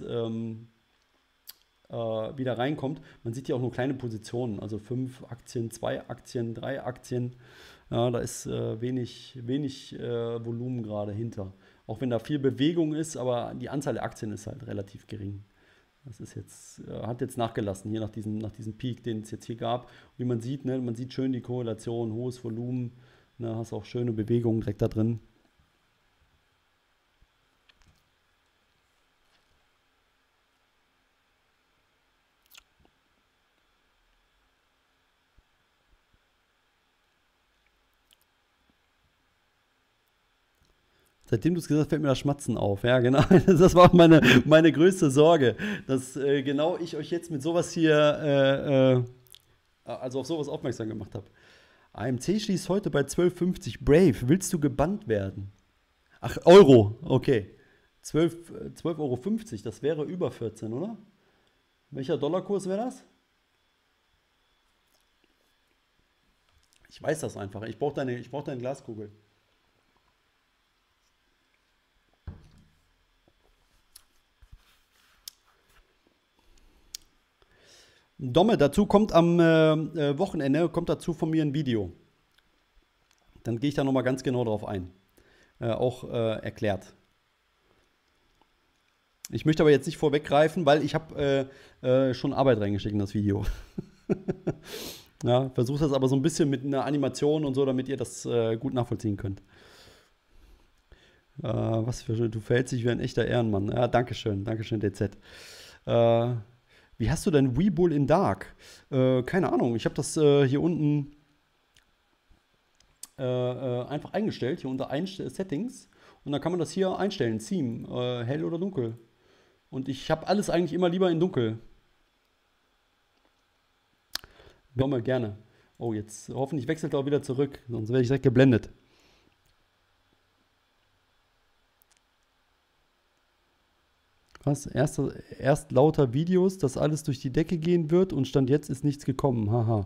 wieder reinkommt. Man sieht hier auch nur kleine Positionen, also 5 Aktien, 2 Aktien, 3 Aktien. Ja, da ist wenig Volumen gerade hinter. Auch wenn da viel Bewegung ist, aber die Anzahl der Aktien ist halt relativ gering. Das ist jetzt, hat jetzt nachgelassen, hier nach diesem Peak, den es jetzt hier gab. Wie man sieht, ne, man sieht schön die Korrelation, hohes Volumen, ne, hast auch schöne Bewegungen direkt da drin. Seitdem du es gesagt hast, fällt mir das Schmatzen auf. Ja, genau. Das war auch meine größte Sorge, dass genau ich euch jetzt mit sowas hier, also auf sowas aufmerksam gemacht habe. AMC schließt heute bei 12,50. Brave, willst du gebannt werden? Ach, Euro, okay. 12,50 Euro, das wäre über 14, oder? Welcher Dollarkurs wäre das? Ich weiß das einfach. Ich brauch deine Glaskugel. Domme, dazu kommt am Wochenende, kommt dazu von mir ein Video. Dann gehe ich da nochmal ganz genau drauf ein. Auch erklärt. Ich möchte aber jetzt nicht vorweggreifen, weil ich habe schon Arbeit reingeschickt in das Video. Ja, versuche das aber so ein bisschen mit einer Animation und so, damit ihr das gut nachvollziehen könnt. Du verhältst dich wie ein echter Ehrenmann. Ja, Dankeschön, DZ. Äh, Wie hast du denn Webull in Dark? Keine Ahnung, ich habe das hier unten einfach eingestellt, hier unter Settings. Und dann kann man das hier einstellen, Theme, hell oder dunkel. Und ich habe alles eigentlich immer lieber in dunkel. Mal gerne. Oh, jetzt hoffentlich wechselt er auch wieder zurück, sonst werde ich direkt geblendet. Was? Erst lauter Videos, dass alles durch die Decke gehen wird und Stand jetzt ist nichts gekommen. Haha.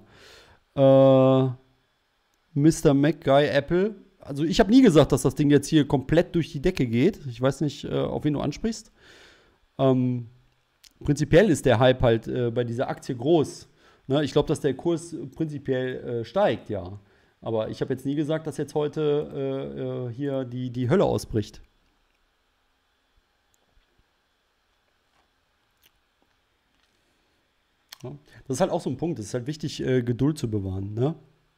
Mr. Mac Guy Apple. Also ich habe nie gesagt, dass das Ding jetzt hier komplett durch die Decke geht. Ich weiß nicht, auf wen du ansprichst. Prinzipiell ist der Hype halt bei dieser Aktie groß. Ne? Ich glaube, dass der Kurs prinzipiell steigt, ja. Aber ich habe jetzt nie gesagt, dass jetzt heute hier die Hölle ausbricht. Ja. Das ist halt auch so ein Punkt. Es ist halt wichtig, Geduld zu bewahren. Ne?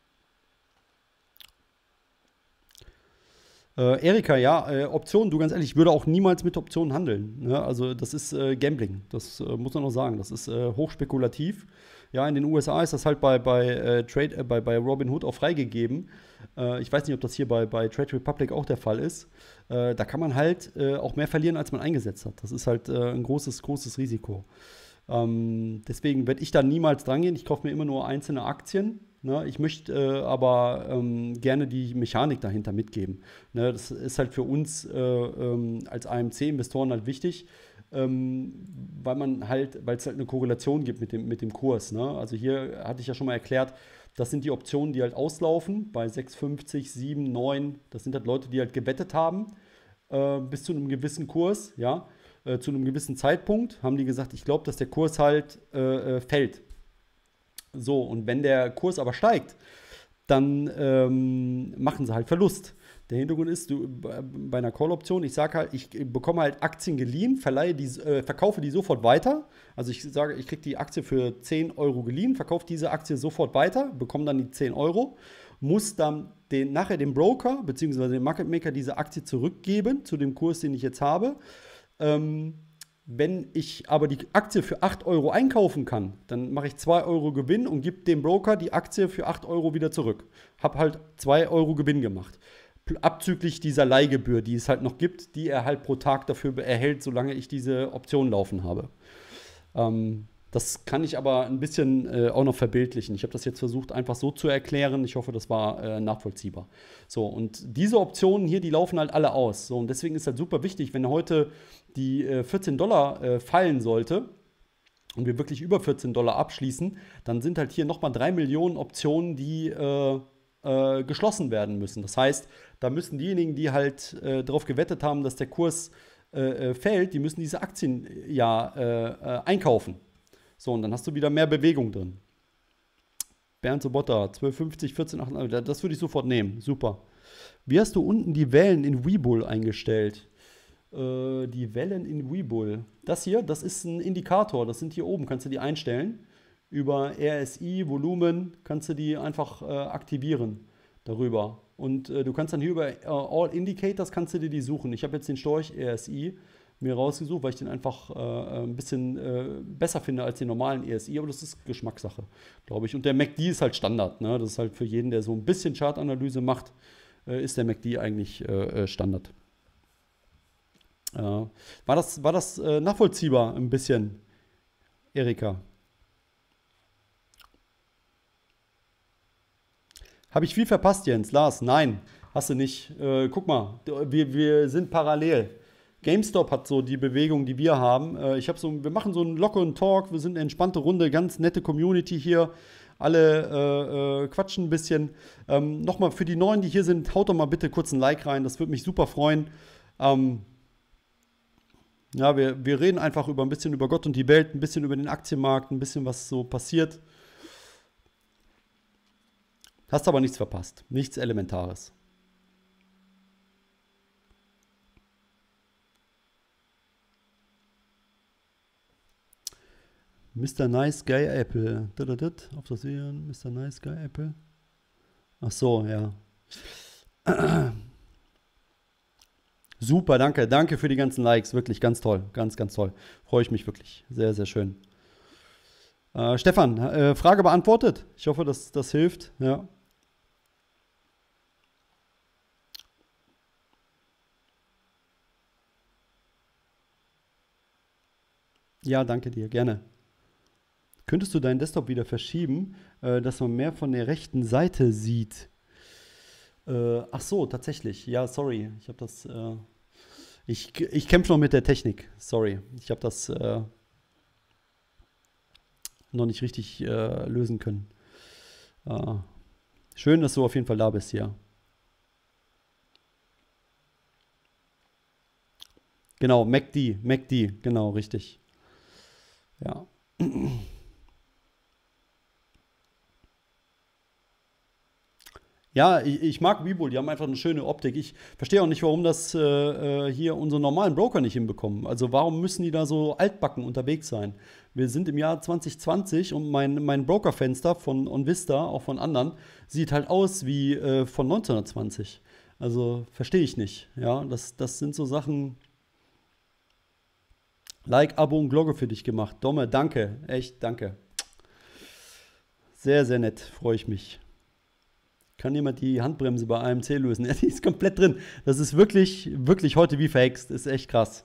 Erika, ja, Optionen, du ganz ehrlich, ich würde auch niemals mit Optionen handeln. Ne? Also das ist Gambling, das muss man auch sagen. Das ist hochspekulativ. Ja, in den USA ist das halt bei Robinhood auch freigegeben. Ich weiß nicht, ob das hier bei Trade Republic auch der Fall ist. Da kann man halt auch mehr verlieren, als man eingesetzt hat. Das ist halt ein großes, großes Risiko. Deswegen werde ich da niemals drangehen. Ich kaufe mir immer nur einzelne Aktien. Ne? Ich möchte aber gerne die Mechanik dahinter mitgeben. Ne? Das ist halt für uns als AMC-Investoren halt wichtig, weil es halt eine Korrelation gibt mit dem Kurs. Ne? Also hier hatte ich ja schon mal erklärt, das sind die Optionen, die halt auslaufen bei 6,50, 7, 9. Das sind halt Leute, die halt gewettet haben bis zu einem gewissen Kurs, ja. Zu einem gewissen Zeitpunkt haben die gesagt, ich glaube, dass der Kurs halt fällt. So, und wenn der Kurs aber steigt, dann machen sie halt Verlust. Der Hintergrund ist, bei einer Call-Option, ich sage halt, ich bekomme halt Aktien geliehen, verkaufe die sofort weiter. Also ich sage, ich kriege die Aktie für 10 Euro geliehen, verkaufe diese Aktie sofort weiter, bekomme dann die 10 Euro, muss dann nachher dem Broker bzw. dem Market Maker diese Aktie zurückgeben zu dem Kurs, den ich jetzt habe. Wenn ich aber die Aktie für 8 Euro einkaufen kann, dann mache ich 2 Euro Gewinn und gebe dem Broker die Aktie für 8 Euro wieder zurück. Habe halt 2 Euro Gewinn gemacht. Abzüglich dieser Leihgebühr, die es halt noch gibt, die er halt pro Tag dafür erhält, solange ich diese Option laufen habe. Das kann ich aber ein bisschen auch noch verbildlichen. Ich habe das jetzt versucht, einfach so zu erklären. Ich hoffe, das war nachvollziehbar. So, und diese Optionen hier, die laufen halt alle aus. So, und deswegen ist halt super wichtig, wenn heute die $14 fallen sollte und wir wirklich über $14 abschließen, dann sind halt hier nochmal 3 Millionen Optionen, die geschlossen werden müssen. Das heißt, da müssen diejenigen, die halt darauf gewettet haben, dass der Kurs fällt, die müssen diese Aktien ja einkaufen. So, und dann hast du wieder mehr Bewegung drin. Bernd Sobotta, 12,50, 14,8, das würde ich sofort nehmen. Super. Wie hast du unten die Wellen in Webull eingestellt? Die Wellen in Webull. Das hier, das ist ein Indikator. Das sind hier oben, kannst du die einstellen. Über RSI, Volumen, kannst du die einfach aktivieren darüber. Und du kannst dann hier über All Indicators, kannst du dir die suchen. Ich habe jetzt den Storch RSI mir rausgesucht, weil ich den einfach ein bisschen besser finde als den normalen ESI, aber das ist Geschmackssache, glaube ich. Und der MACD ist halt Standard, ne? Das ist halt für jeden, der so ein bisschen Chartanalyse macht, ist der MACD eigentlich Standard. War das nachvollziehbar ein bisschen, Erika? Habe ich viel verpasst, Jens? Lars, nein, hast du nicht. Guck mal, wir sind parallel. GameStop hat so die Bewegung, die wir haben. Wir machen so einen lockeren Talk, wir sind eine entspannte Runde, ganz nette Community hier. Alle quatschen ein bisschen. Nochmal für die Neuen, die hier sind, haut doch mal bitte kurz ein Like rein, das würde mich super freuen. Ja, wir reden einfach ein bisschen über Gott und die Welt, ein bisschen über den Aktienmarkt, ein bisschen was so passiert. Hast aber nichts verpasst, nichts Elementares. Mr. Nice Guy Apple. Auf das sehen. Mr. Nice Guy Apple. Ach so, ja. Super, danke. Danke für die ganzen Likes. Wirklich ganz toll. Ganz, ganz toll. Freue ich mich wirklich. Sehr, sehr schön. Stefan, Frage beantwortet. Ich hoffe, das hilft. Ja. Ja, danke dir, gerne. Könntest du deinen Desktop wieder verschieben, dass man mehr von der rechten Seite sieht? Ach so, tatsächlich. Ja, sorry. Ich habe das. Ich kämpfe noch mit der Technik. Sorry. Ich habe das noch nicht richtig lösen können. Äh, Schön, dass du auf jeden Fall da bist, ja. Genau, MACD, genau, richtig. Ja. Ja, ich mag Webull, die haben einfach eine schöne Optik. Ich verstehe auch nicht, warum das hier unsere normalen Broker nicht hinbekommen. Also warum müssen die da so altbacken unterwegs sein? Wir sind im Jahr 2020 und mein Brokerfenster von OnVista, auch von anderen, sieht halt aus wie von 1920. Also verstehe ich nicht. Ja, das sind so Sachen, Like, Abo und Glocke für dich gemacht. Domme, danke, echt danke. Sehr, sehr nett, freue ich mich. Kann jemand die Handbremse bei AMC lösen? Ja, die ist komplett drin. Das ist wirklich, wirklich heute wie verhext. Ist echt krass.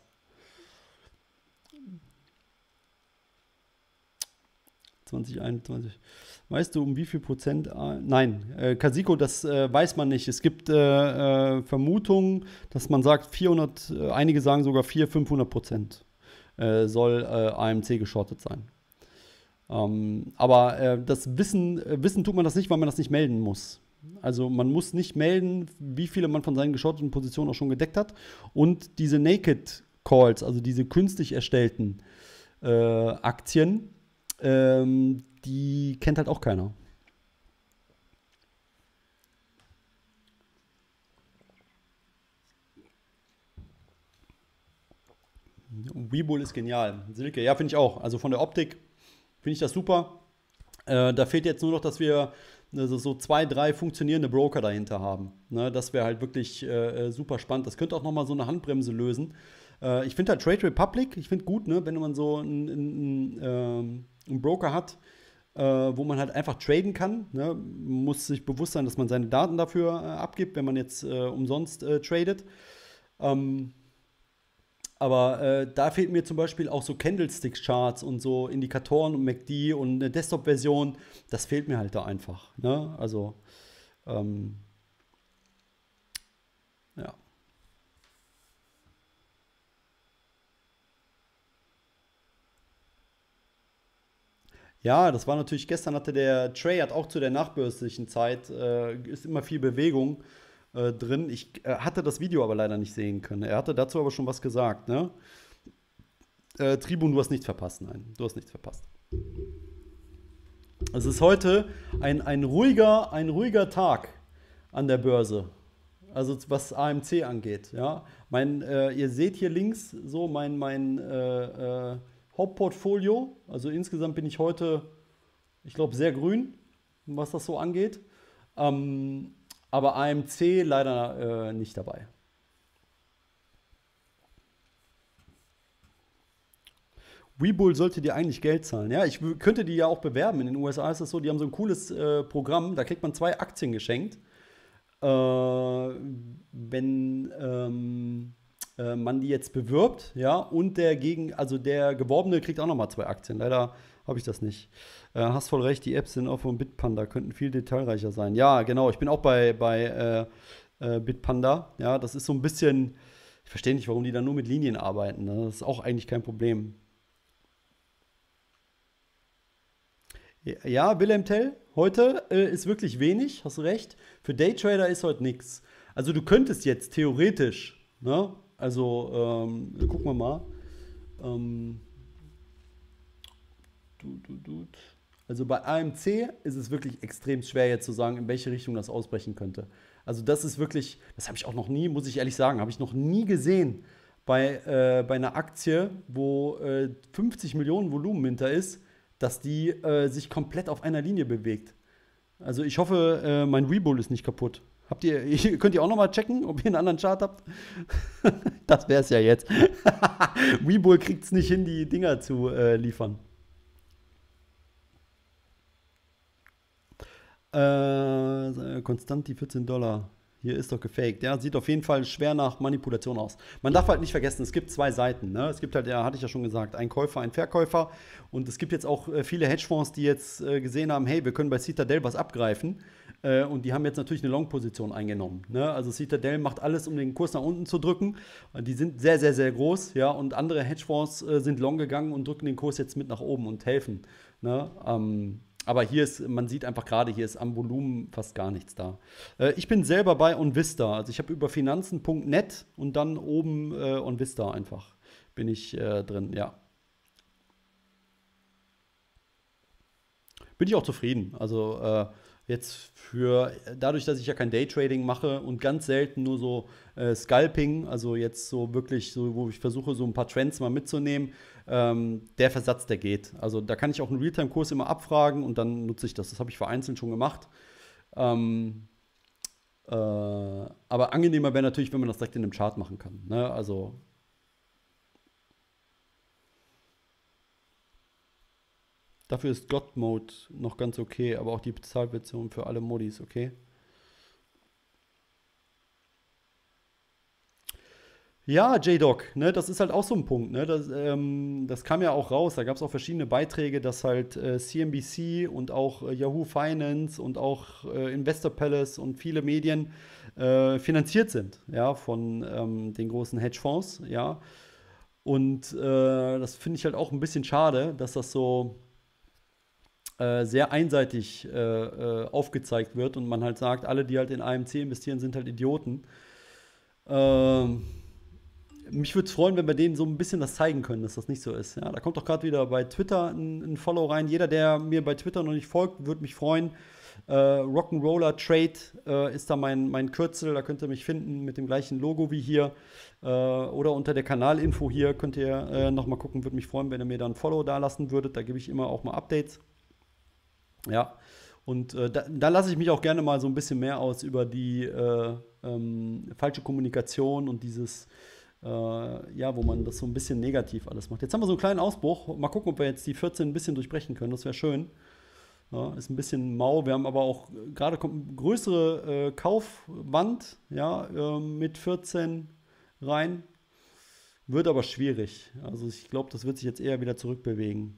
2021. Weißt du, um wie viel Prozent? Nein, Casiko, das weiß man nicht. Es gibt Vermutungen, dass man sagt 400, einige sagen sogar 400, 500% soll AMC geschortet sein. Aber das wissen tut man das nicht, weil man das nicht melden muss. Also man muss nicht melden, wie viele man von seinen geschorteten Positionen auch schon gedeckt hat. Und diese Naked Calls, also diese künstlich erstellten Aktien, die kennt halt auch keiner. Webull ist genial. Silke, ja, finde ich auch. Also von der Optik finde ich das super. Da fehlt jetzt nur noch, dass wir so zwei, drei funktionierende Broker dahinter haben. Ne, das wäre halt wirklich super spannend. Das könnte auch nochmal so eine Handbremse lösen. Ich finde halt Trade Republic, ich finde gut, ne, wenn man so einen Broker hat, wo man halt einfach traden kann. Ne? Man muss sich bewusst sein, dass man seine Daten dafür abgibt, wenn man jetzt umsonst tradet. Ähm, aber da fehlt mir zum Beispiel auch so Candlestick-Charts und so Indikatoren und MACD und eine Desktop-Version. Das fehlt mir halt da einfach. Ne? Also, ähm, ja. Ja, das war natürlich, gestern hatte der Trey hat auch zu der nachbörslichen Zeit, ist immer viel Bewegung drin. Ich hatte das Video aber leider nicht sehen können. Er hatte dazu aber schon was gesagt, ne? Tribun, du hast nichts verpasst, nein, du hast nichts verpasst. Es ist heute ein ruhiger Tag an der Börse. Also was AMC angeht, ja. Ihr seht hier links so mein Hauptportfolio. Also insgesamt bin ich heute, ich glaube, sehr grün, was das so angeht. Ähm, aber AMC leider nicht dabei. Webull sollte dir eigentlich Geld zahlen. Ja, könnte die ja auch bewerben. In den USA ist das so, die haben so ein cooles Programm, da kriegt man zwei Aktien geschenkt. Wenn man die jetzt bewirbt, ja, und also der Geworbene kriegt auch nochmal zwei Aktien. Leider habe ich das nicht. Hast voll recht, die Apps sind auch von Bitpanda, könnten viel detailreicher sein. Ja, genau, ich bin auch bei Bitpanda. Ja, das ist so ein bisschen, ich verstehe nicht, warum die da nur mit Linien arbeiten. Ne? Das ist auch eigentlich kein Problem. Ja, Wilhelm Tell, heute ist wirklich wenig, hast du recht. Für Daytrader ist heute nichts. Also du könntest jetzt theoretisch, ne? Also gucken wir mal. Ähm, du. Also bei AMC ist es wirklich extrem schwer jetzt zu sagen, in welche Richtung das ausbrechen könnte. Also das ist wirklich, das habe ich auch noch nie, muss ich ehrlich sagen, habe ich noch nie gesehen bei einer Aktie, wo 50 Millionen Volumen hinter ist, dass die sich komplett auf einer Linie bewegt. Also ich hoffe, mein Webull ist nicht kaputt. Könnt ihr auch nochmal checken, ob ihr einen anderen Chart habt? Das wäre es ja jetzt. Webull kriegt es nicht hin, die Dinger zu liefern. Konstant die 14 Dollar. Hier ist doch gefaked. Ja, sieht auf jeden Fall schwer nach Manipulation aus. Man darf halt nicht vergessen, es gibt zwei Seiten. Ne? Es gibt halt, ja, hatte ich ja schon gesagt, einen Käufer, einen Verkäufer. Und es gibt jetzt auch viele Hedgefonds, die jetzt gesehen haben, hey, wir können bei Citadel was abgreifen. Und die haben jetzt natürlich eine Long-Position eingenommen. Ne? Also Citadel macht alles, um den Kurs nach unten zu drücken. Die sind sehr, sehr, sehr groß. Ja? Und andere Hedgefonds sind long gegangen und drücken den Kurs jetzt mit nach oben und helfen. Ne? Aber hier ist, man sieht einfach gerade, hier ist am Volumen fast gar nichts da. Ich bin selber bei OnVista. Also ich habe über finanzen.net und dann oben OnVista einfach bin ich drin, ja. Bin ich auch zufrieden. Also jetzt dadurch, dass ich ja kein Daytrading mache und ganz selten nur so Scalping, also jetzt so wirklich so, wo ich versuche, so ein paar Trends mal mitzunehmen, der Versatz, der geht. Also da kann ich auch einen Realtime-Kurs immer abfragen und dann nutze ich das. Das habe ich vereinzelt schon gemacht. Ähm, aber angenehmer wäre natürlich, wenn man das direkt in einem Chart machen kann. Ne? Also dafür ist God Mode noch ganz okay, aber auch die Bezahlversion für alle Modis, okay? Ja, J-Doc, ne, das ist halt auch so ein Punkt, ne? Das kam ja auch raus. Da gab es auch verschiedene Beiträge, dass halt CNBC und auch Yahoo Finance und auch Investor Palace und viele Medien finanziert sind, ja, von den großen Hedgefonds, ja. Und das finde ich halt auch ein bisschen schade, dass das so sehr einseitig aufgezeigt wird und man halt sagt, alle, die halt in AMC investieren, sind halt Idioten. Ähm, Mich würde es freuen, wenn wir denen so ein bisschen das zeigen können, dass das nicht so ist. Ja, da kommt doch gerade wieder bei Twitter ein Follow rein. Jeder, der mir bei Twitter noch nicht folgt, würde mich freuen. Rock'n'Roller Trade ist da mein Kürzel. Da könnt ihr mich finden mit dem gleichen Logo wie hier. Oder unter der Kanalinfo hier könnt ihr noch mal gucken. Würde mich freuen, wenn ihr mir da ein Follow da lassen würdet. Da gebe ich immer auch mal Updates. Ja. Und da lasse ich mich auch gerne mal so ein bisschen mehr aus über die falsche Kommunikation und dieses ja, wo man das so ein bisschen negativ alles macht. Jetzt haben wir so einen kleinen Ausbruch. Mal gucken, ob wir jetzt die 14 ein bisschen durchbrechen können. Das wäre schön. Ja, ist ein bisschen mau. Wir haben aber auch gerade kommt eine größere Kaufwand, ja, mit 14 rein. Wird aber schwierig. Also ich glaube, das wird sich jetzt eher wieder zurückbewegen.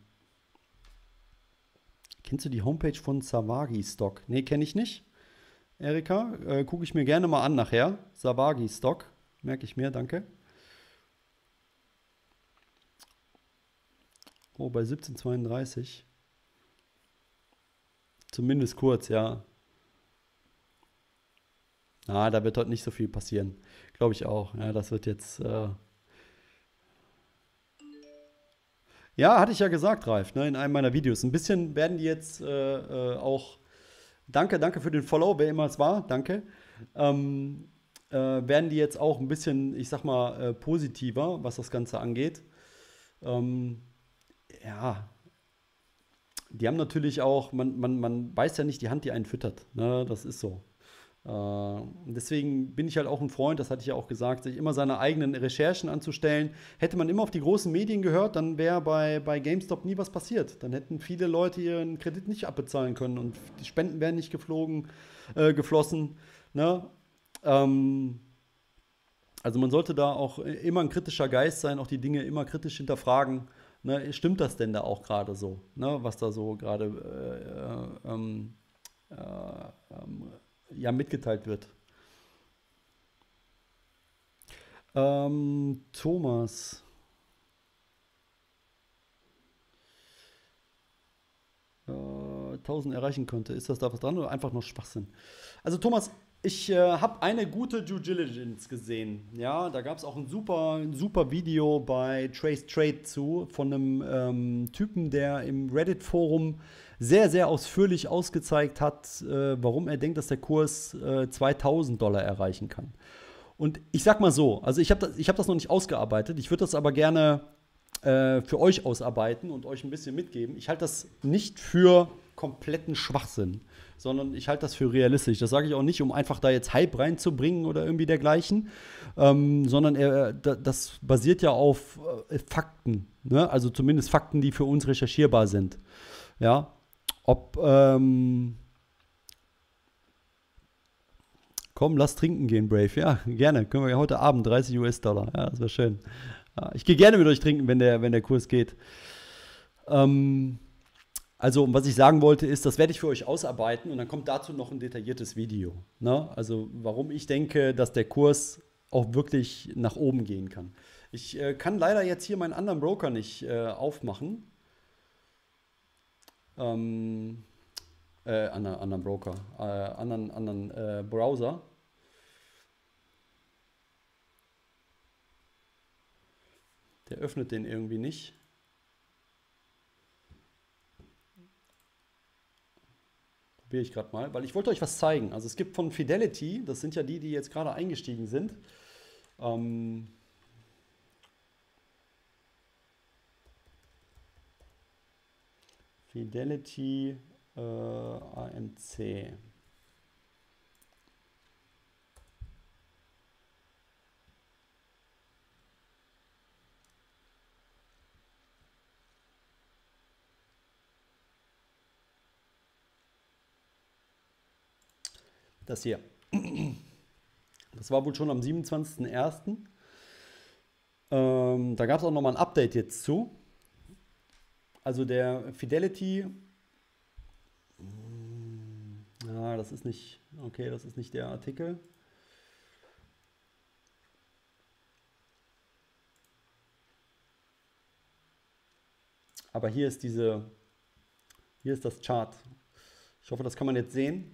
Kennst du die Homepage von Savagi Stock? Nee, kenne ich nicht. Erika, gucke ich mir gerne mal an nachher. Savagi Stock, merke ich mir, danke. Oh, bei 17,32. Zumindest kurz, ja. Ah, da wird heute nicht so viel passieren. Glaube ich auch. Ja, das wird jetzt. Ja, hatte ich ja gesagt, Ralf, ne, in einem meiner Videos. Ein bisschen werden die jetzt auch. Danke, danke für den Follow, wer immer es war. Danke. Werden die jetzt auch ein bisschen, ich sag mal, positiver, was das Ganze angeht. Ähm, ja, die haben natürlich auch, man weiß ja nicht die Hand, die einen füttert. Ne? Das ist so. Deswegen bin ich halt auch ein Freund, das hatte ich ja auch gesagt, sich immer seine eigenen Recherchen anzustellen. Hätte man immer auf die großen Medien gehört, dann wäre bei GameStop nie was passiert. Dann hätten viele Leute ihren Kredit nicht abbezahlen können und die Spenden wären nicht geflossen. Ne? Ähm, also man sollte da auch immer ein kritischer Geist sein, auch die Dinge immer kritisch hinterfragen. Ne? Stimmt das denn da auch gerade so, ne? Was da so gerade äh, ähm, ja, mitgeteilt wird. Thomas, 1000 erreichen könnte. Ist das da was dran oder einfach nur Schwachsinn? Also Thomas, ich habe eine gute Due Diligence gesehen. Ja, da gab es auch ein super Video bei Trace Trade zu von einem Typen, der im Reddit-Forum sehr, sehr ausführlich ausgezeigt hat, warum er denkt, dass der Kurs $2000 erreichen kann. Und ich sag mal so, also ich hab das noch nicht ausgearbeitet, ich würde das aber gerne für euch ausarbeiten und euch ein bisschen mitgeben. Ich halte das nicht für kompletten Schwachsinn, sondern ich halte das für realistisch. Das sage ich auch nicht, um einfach da jetzt Hype reinzubringen oder irgendwie dergleichen, sondern das basiert ja auf Fakten, ne? Also zumindest Fakten, die für uns recherchierbar sind. Ja, ob Komm, lass trinken gehen, Brave. Ja, gerne. Können wir ja heute Abend 30 US-Dollar. Ja, das wäre schön. Ja, ich gehe gerne mit euch trinken, wenn der Kurs geht. Ähm, also, was ich sagen wollte, ist, das werde ich für euch ausarbeiten und dann kommt dazu noch ein detailliertes Video. Ne? Also, warum ich denke, dass der Kurs auch wirklich nach oben gehen kann. Ich kann leider jetzt hier meinen anderen Broker nicht aufmachen. Ähm, anderen Broker, anderen Browser. Der öffnet den irgendwie nicht. Probiere ich gerade mal, weil ich wollte euch was zeigen. Also es gibt von Fidelity, das sind ja die jetzt gerade eingestiegen sind. Ähm, Fidelity AMC. Das hier. Das war wohl schon am 27.01. Da gab es auch nochmal ein Update jetzt zu. Also der Fidelity. Ja, das ist nicht. Okay, das ist nicht der Artikel. Aber hier ist hier ist das Chart. Ich hoffe, das kann man jetzt sehen.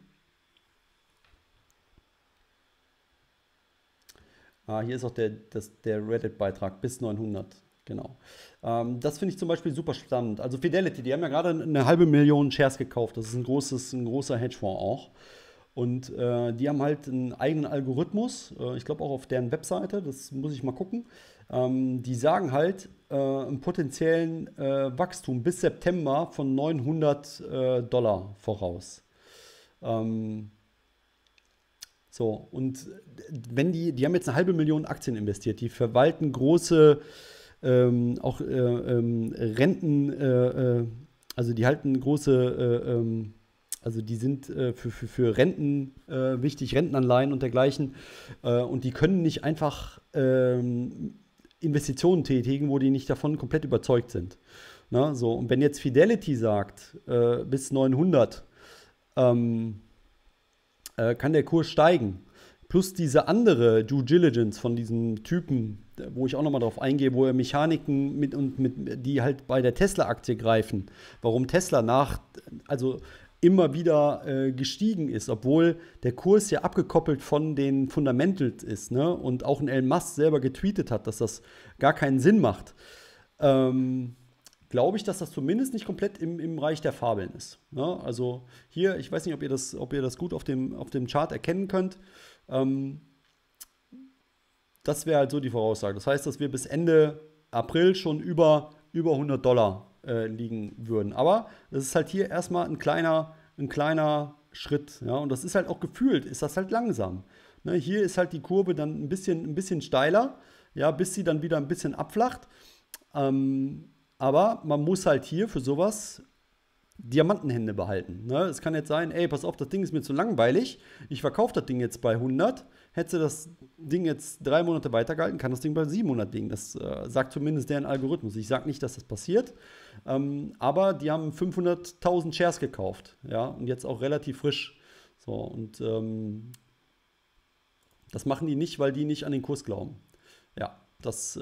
Hier ist auch der Reddit-Beitrag bis 900. Genau. Das finde ich zum Beispiel super spannend. Also Fidelity, die haben ja gerade eine halbe Million Shares gekauft. Das ist ein großer Hedgefonds auch. Und die haben halt einen eigenen Algorithmus. Ich glaube auch auf deren Webseite. Das muss ich mal gucken. Die sagen halt einen potenziellen Wachstum bis September von 900 Dollar voraus. Ähm, so, und wenn die haben jetzt eine halbe Million Aktien investiert, die verwalten große auch Renten, also die halten große, also die sind für Renten wichtig, Rentenanleihen und dergleichen. Und die können nicht einfach Investitionen tätigen, wo die nicht davon komplett überzeugt sind. Na, so, und wenn jetzt Fidelity sagt, bis 900, ähm, kann der Kurs steigen. Plus diese andere Due Diligence von diesem Typen, wo ich auch nochmal drauf eingehe, wo er Mechaniken die halt bei der Tesla-Aktie greifen. Warum Tesla also immer wieder gestiegen ist, obwohl der Kurs ja abgekoppelt von den Fundamentals ist, ne? Und auch ein Elon Musk selber getweetet hat, dass das gar keinen Sinn macht. Glaube ich, dass das zumindest nicht komplett im Reich der Fabeln ist. Ne? Also hier, ich weiß nicht, ob ihr das gut auf dem Chart erkennen könnt. Ähm, Das wäre halt so die Voraussage. Das heißt, dass wir bis Ende April schon über 100 Dollar liegen würden. Aber das ist halt hier erstmal ein kleiner Schritt. Ja? Und das ist halt auch gefühlt, ist das halt langsam. Ne? Hier ist halt die Kurve dann ein bisschen steiler, ja, bis sie dann wieder ein bisschen abflacht. Aber man muss halt hier für sowas Diamantenhände behalten. Ne? Es kann jetzt sein, ey, pass auf, das Ding ist mir zu langweilig. Ich verkaufe das Ding jetzt bei 100. Hätte das Ding jetzt 3 Monate weitergehalten, kann das Ding bei 700 liegen. Das sagt zumindest deren Algorithmus. Ich sage nicht, dass das passiert. Aber die haben 500.000 Shares gekauft. Ja, und jetzt auch relativ frisch. So, und das machen die nicht, weil die nicht an den Kurs glauben. Ja, das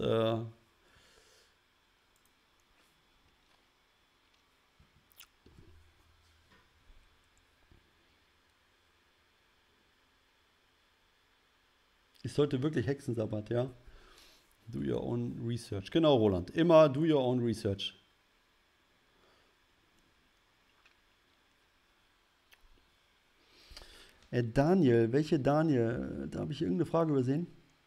ist heute wirklich Hexensabbat, ja. Do your own research. Genau, Roland. Immer do your own research. Daniel, welche Daniel? Da habe ich irgendeine Frage übersehen.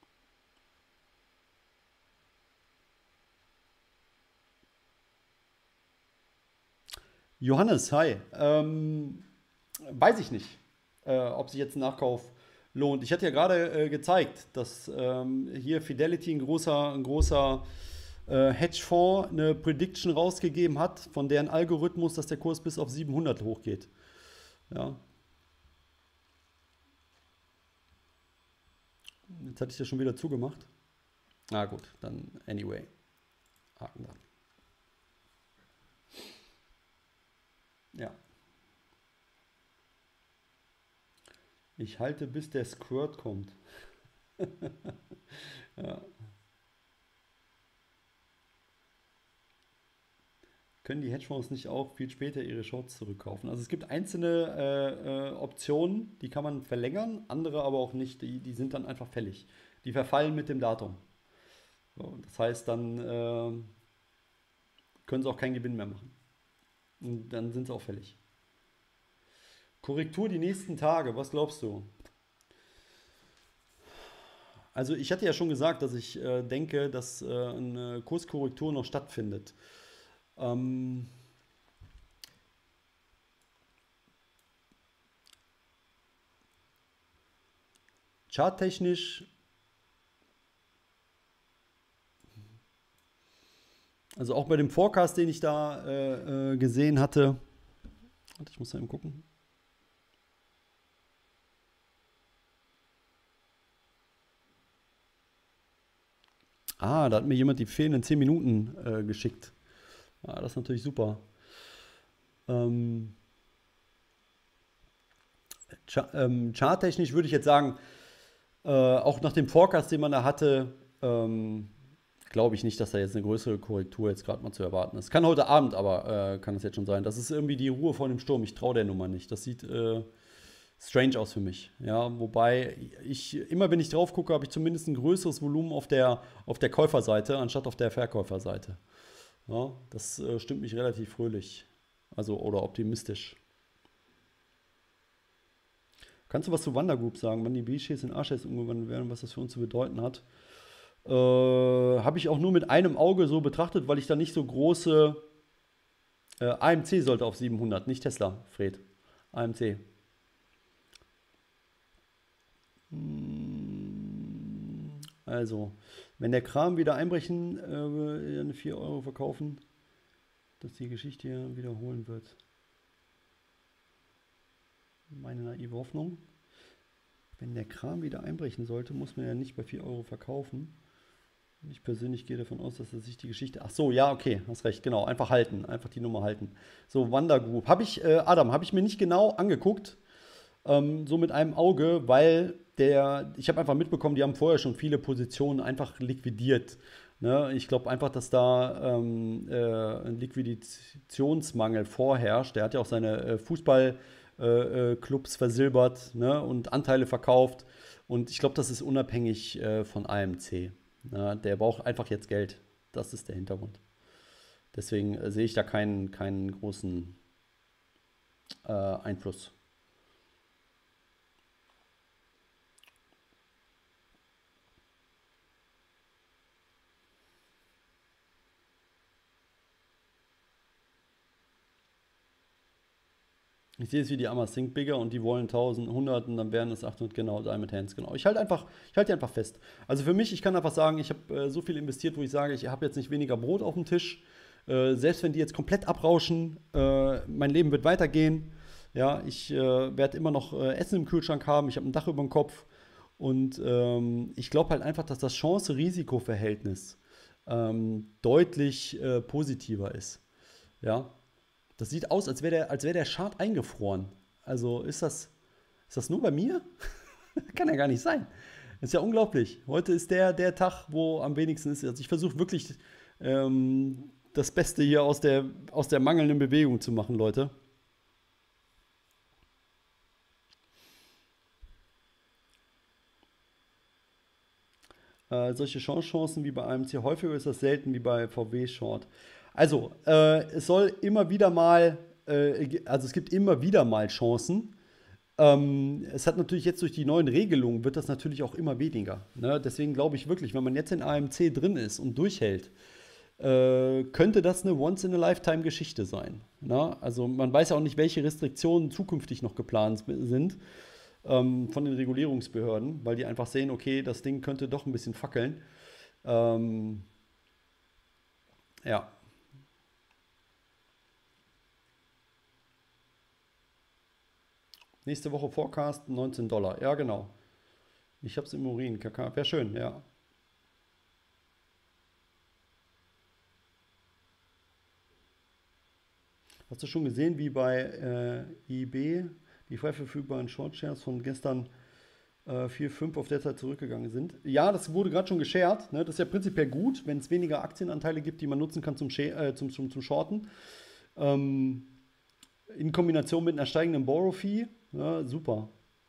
Johannes, hi. Weiß ich nicht, ob sich jetzt ein Nachkauf lohnt. Ich hatte ja gerade gezeigt, dass hier Fidelity, ein großer Hedgefonds, eine Prediction rausgegeben hat, von deren Algorithmus, dass der Kurs bis auf 700 hochgeht. Ja, Jetzt hatte ich das schon wieder zugemacht. Na gut, dann anyway. Haken dran. Ja. Ich halte, bis der Squirt kommt. Ja. Können die Hedgefonds nicht auch viel später ihre Shorts zurückkaufen? Also es gibt einzelne Optionen, die kann man verlängern, andere aber auch nicht. Die sind dann einfach fällig. Die verfallen mit dem Datum. So, das heißt, dann können sie auch keinen Gewinn mehr machen. Und dann sind sie auch fällig. Korrektur die nächsten Tage, was glaubst du? Also ich hatte ja schon gesagt, dass ich denke, dass eine Kurskorrektur noch stattfindet. Ähm, charttechnisch, also auch bei dem Forecast, den ich da gesehen hatte. Warte, ich muss mal eben gucken. Ah, da hat mir jemand die fehlenden 10 Minuten geschickt. Ah, das ist natürlich super. Ähm, charttechnisch würde ich jetzt sagen, auch nach dem Forecast, den man da hatte, glaube ich nicht, dass da jetzt eine größere Korrektur jetzt gerade mal zu erwarten ist. Kann heute Abend aber, kann es jetzt schon sein. Das ist irgendwie die Ruhe vor dem Sturm. Ich traue der Nummer nicht. Das sieht strange aus für mich. Ja, wobei immer wenn ich drauf gucke, habe ich zumindest ein größeres Volumen auf der Käuferseite, anstatt auf der Verkäuferseite. Ja, das stimmt mich relativ fröhlich. Also, oder optimistisch. Kannst du was zu Wandergroup sagen, wann die B-Shares in A-Shares umgewandelt werden, was das für uns zu bedeuten hat? Habe ich auch nur mit einem Auge so betrachtet, weil ich da nicht so große. AMC sollte auf 700, nicht Tesla, Fred. AMC. Also, wenn der Kram wieder einbrechen, eine 4 Euro verkaufen, dass die Geschichte hier wiederholen wird. Meine naive Hoffnung. Wenn der Kram wieder einbrechen sollte, muss man ja nicht bei 4 Euro verkaufen. Ich persönlich gehe davon aus, dass er sich die Geschichte. Ach so, ja, okay, hast recht, genau. Einfach halten, einfach die Nummer halten. So, Wandergroup. Adam, habe ich mir nicht genau angeguckt, so mit einem Auge, weil ich habe einfach mitbekommen, die haben vorher schon viele Positionen einfach liquidiert. Ne? Ich glaube einfach, dass da ein Liquidationsmangel vorherrscht. Der hat ja auch seine Fußballclubs versilbert, ne? Und Anteile verkauft. Und ich glaube, das ist unabhängig von AMC. Ja, der braucht einfach jetzt Geld. Das ist der Hintergrund. Deswegen sehe ich da keinen großen Einfluss. Ich sehe es wie die Amas Think Bigger und die wollen 1000, 100 und dann wären es 800, genau, Diamond Hands, genau. Ich halte die einfach fest. Also für mich, ich kann einfach sagen, ich habe so viel investiert, wo ich sage, ich habe jetzt nicht weniger Brot auf dem Tisch. Selbst wenn die jetzt komplett abrauschen, mein Leben wird weitergehen. Ja, ich werde immer noch Essen im Kühlschrank haben, ich habe ein Dach über dem Kopf und ich glaube halt einfach, dass das Chance-Risiko-Verhältnis deutlich positiver ist. Ja, das sieht aus, als wär der Chart eingefroren. Also ist das nur bei mir? Kann ja gar nicht sein. Ist ja unglaublich. Heute ist der Tag, wo am wenigsten ist. Also ich versuche wirklich das Beste hier aus der mangelnden Bewegung zu machen, Leute. Solche Chancen wie bei AMC häufiger ist das selten wie bei VW Short. Also, es soll immer wieder mal, also es gibt immer wieder mal Chancen. Es hat natürlich jetzt durch die neuen Regelungen wird das natürlich auch immer weniger. Ne? Deswegen glaube ich wirklich, wenn man jetzt in AMC drin ist und durchhält, könnte das eine Once-in-a-Lifetime-Geschichte sein. Ne? Also man weiß ja auch nicht, welche Restriktionen zukünftig noch geplant sind von den Regulierungsbehörden, weil die einfach sehen, okay, das Ding könnte doch ein bisschen fackeln. Ähm, ja, nächste Woche Forecast 19 Dollar. Ja, genau. Ich hab's im Urin, Kaka. Wäre schön, ja. Hast du schon gesehen, wie bei IB die frei verfügbaren Short-Shares von gestern 4, 5 auf derzeit zurückgegangen sind? Ja, das wurde gerade schon geshared. Ne? Das ist ja prinzipiell gut, wenn es weniger Aktienanteile gibt, die man nutzen kann zum Shorten. Ähm, in Kombination mit einer steigenden Borrow-Fee, ja, super.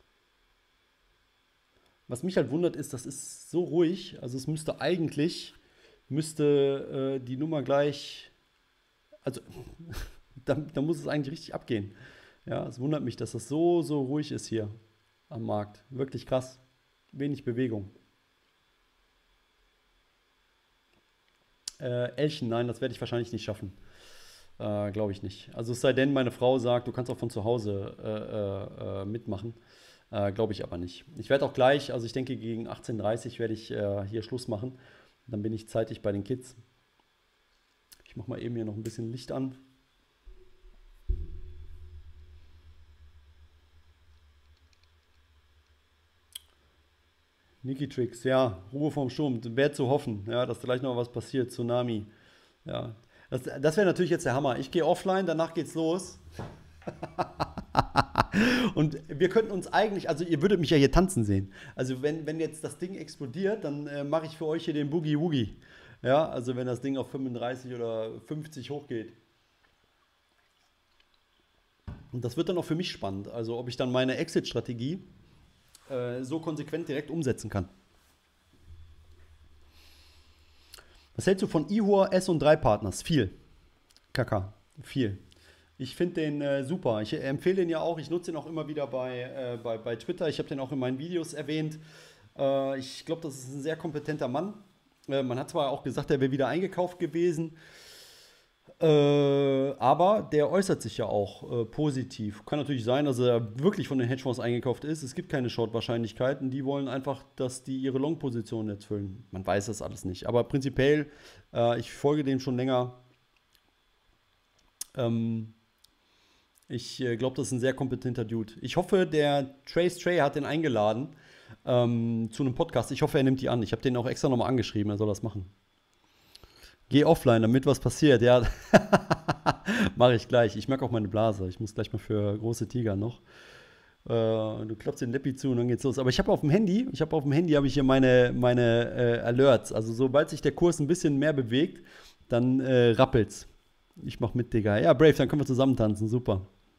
Was mich halt wundert ist, das ist so ruhig. Also es müsste die Nummer gleich, also da muss es eigentlich richtig abgehen. Ja, es wundert mich, dass das so ruhig ist hier am Markt. Wirklich krass. Wenig Bewegung. Elchen, nein, das werde ich wahrscheinlich nicht schaffen. Glaube ich nicht. Also es sei denn, meine Frau sagt, du kannst auch von zu Hause mitmachen. Glaube ich aber nicht. Ich werde auch gleich, also ich denke gegen 18:30 werde ich hier Schluss machen. Dann bin ich zeitig bei den Kids. Ich mache mal eben hier noch ein bisschen Licht an. Nikitrix, ja, Ruhe vorm Sturm. Wäre zu hoffen, ja, dass gleich noch was passiert. Tsunami. Ja. Das wäre natürlich jetzt der Hammer. Ich gehe offline, danach geht's los. Und wir könnten uns eigentlich, also ihr würdet mich ja hier tanzen sehen. Also wenn jetzt das Ding explodiert, dann mache ich für euch hier den Boogie Woogie. Ja, also wenn das Ding auf 35 oder 50 hochgeht. Und das wird dann auch für mich spannend. Also ob ich dann meine Exit-Strategie so konsequent direkt umsetzen kann. Was hältst du von Ihor S&3 Partners? Viel. Kaka. Viel. Ich finde den super. Ich empfehle den ja auch. Ich nutze den auch immer wieder bei Twitter. Ich habe den auch in meinen Videos erwähnt. Ich glaube, das ist ein sehr kompetenter Mann. Man hat zwar auch gesagt, er wäre wieder eingekauft gewesen. Aber der äußert sich ja auch positiv. Kann natürlich sein, dass er wirklich von den Hedgefonds eingekauft ist. Es gibt keine Short-Wahrscheinlichkeiten. Die wollen einfach, dass die ihre Long-Position jetzt füllen. Man weiß das alles nicht. Aber prinzipiell, ich folge dem schon länger. Ich glaube, das ist ein sehr kompetenter Dude. Ich hoffe, der Trace Trey hat den eingeladen zu einem Podcast. Ich hoffe, er nimmt die an. Ich habe den auch extra nochmal angeschrieben. Er soll das machen. Geh offline, damit was passiert. Ja, mache ich gleich. Ich mag auch meine Blase. Ich muss gleich mal für große Tiger noch. Du klopfst den Leppi zu und dann geht's los. Aber ich habe auf dem Handy habe ich hier meine Alerts. Also sobald sich der Kurs ein bisschen mehr bewegt, dann rappelt's. Ich mach mit, Digga. Ja, Brave, dann können wir zusammen tanzen. Super.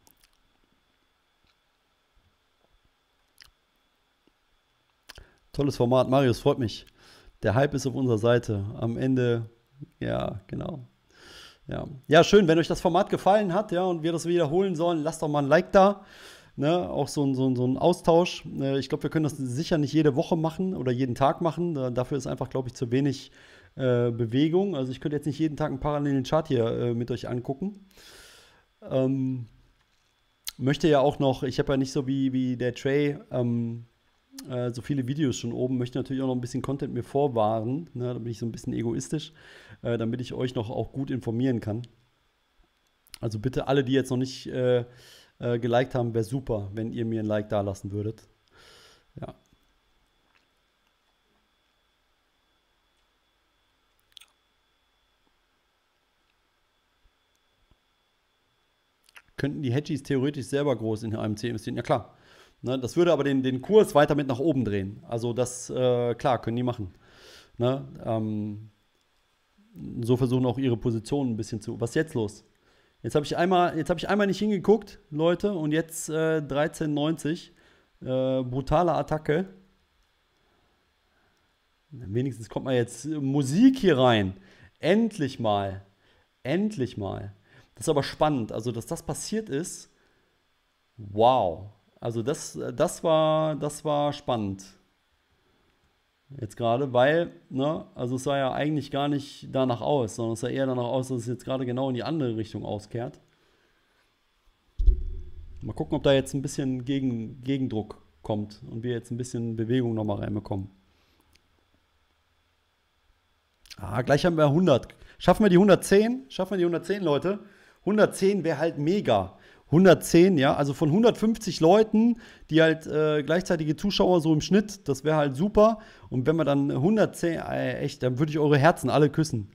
Tolles Format. Marius, freut mich. Der Hype ist auf unserer Seite. Am Ende, ja, genau. Ja. Ja, schön, wenn euch das Format gefallen hat, ja, und wir das wiederholen sollen, lasst doch mal ein Like da. Ne? Auch so ein Austausch. Ich glaube, wir können das sicher nicht jede Woche machen oder jeden Tag machen. Dafür ist einfach, glaube ich, zu wenig Bewegung. Also ich könnte jetzt nicht jeden Tag einen parallelen Chart hier mit euch angucken. Ähm, Möchte ja auch noch, ich habe ja nicht so wie der Trey so viele Videos schon oben, möchte natürlich auch noch ein bisschen Content mir vorwahren. Ne? Da bin ich so ein bisschen egoistisch, damit ich euch noch auch gut informieren kann. Also bitte alle, die jetzt noch nicht geliked haben, wäre super, wenn ihr mir ein Like da lassen würdet. Ja. Könnten die Hedgies theoretisch selber groß in AMC investieren? Ja klar. Ne, das würde aber den Kurs weiter mit nach oben drehen. Also das, klar, können die machen. Ne? So versuchen auch ihre Positionen ein bisschen zu. Was ist jetzt los? Jetzt habe ich einmal nicht hingeguckt, Leute, und jetzt 13,90. Brutale Attacke. Wenigstens kommt mal jetzt Musik hier rein. Endlich mal. Endlich mal. Das ist aber spannend. Also, dass das passiert ist, wow. Also, das war spannend. Jetzt gerade, weil, ne, also es sah ja eigentlich gar nicht danach aus, sondern es sah eher danach aus, dass es jetzt gerade genau in die andere Richtung auskehrt. Mal gucken, ob da jetzt ein bisschen Gegendruck kommt und wir jetzt ein bisschen Bewegung nochmal reinbekommen. Ah, gleich haben wir 100. Schaffen wir die 110? Schaffen wir die 110, Leute? 110 wäre halt mega. 110, ja, also von 150 Leuten, die halt gleichzeitige Zuschauer so im Schnitt, das wäre halt super. Und wenn wir dann 110, echt, dann würde ich eure Herzen alle küssen.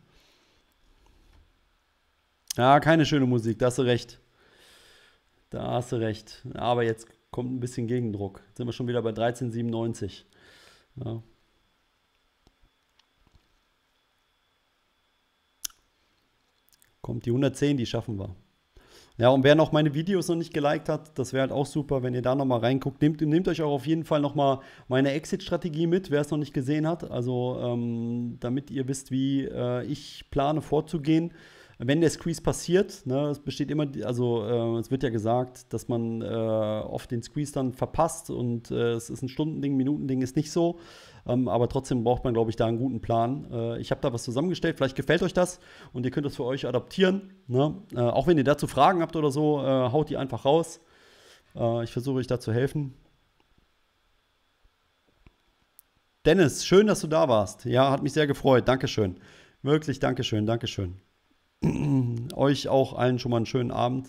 Ja, keine schöne Musik, da hast du recht. Da hast du recht. Aber jetzt kommt ein bisschen Gegendruck. Jetzt sind wir schon wieder bei 13,97. Ja. Kommt die 110, die schaffen wir. Ja, und wer noch meine Videos noch nicht geliked hat, das wäre halt auch super, wenn ihr da nochmal reinguckt. Nehmt euch auch auf jeden Fall nochmal meine Exit-Strategie mit, wer es noch nicht gesehen hat. Also, damit ihr wisst, wie ich plane vorzugehen. Wenn der Squeeze passiert, ne, es besteht immer, also es wird ja gesagt, dass man oft den Squeeze dann verpasst und es ist ein Stundending, Minutending ist nicht so. Aber trotzdem braucht man, glaube ich, da einen guten Plan. Ich habe da was zusammengestellt, vielleicht gefällt euch das und ihr könnt das für euch adaptieren. Ne? Auch wenn ihr dazu Fragen habt oder so, haut die einfach raus. Ich versuche euch da zu helfen. Dennis, schön, dass du da warst. Ja, hat mich sehr gefreut. Dankeschön. Wirklich, Dankeschön, Dankeschön. Euch auch allen schon mal einen schönen Abend.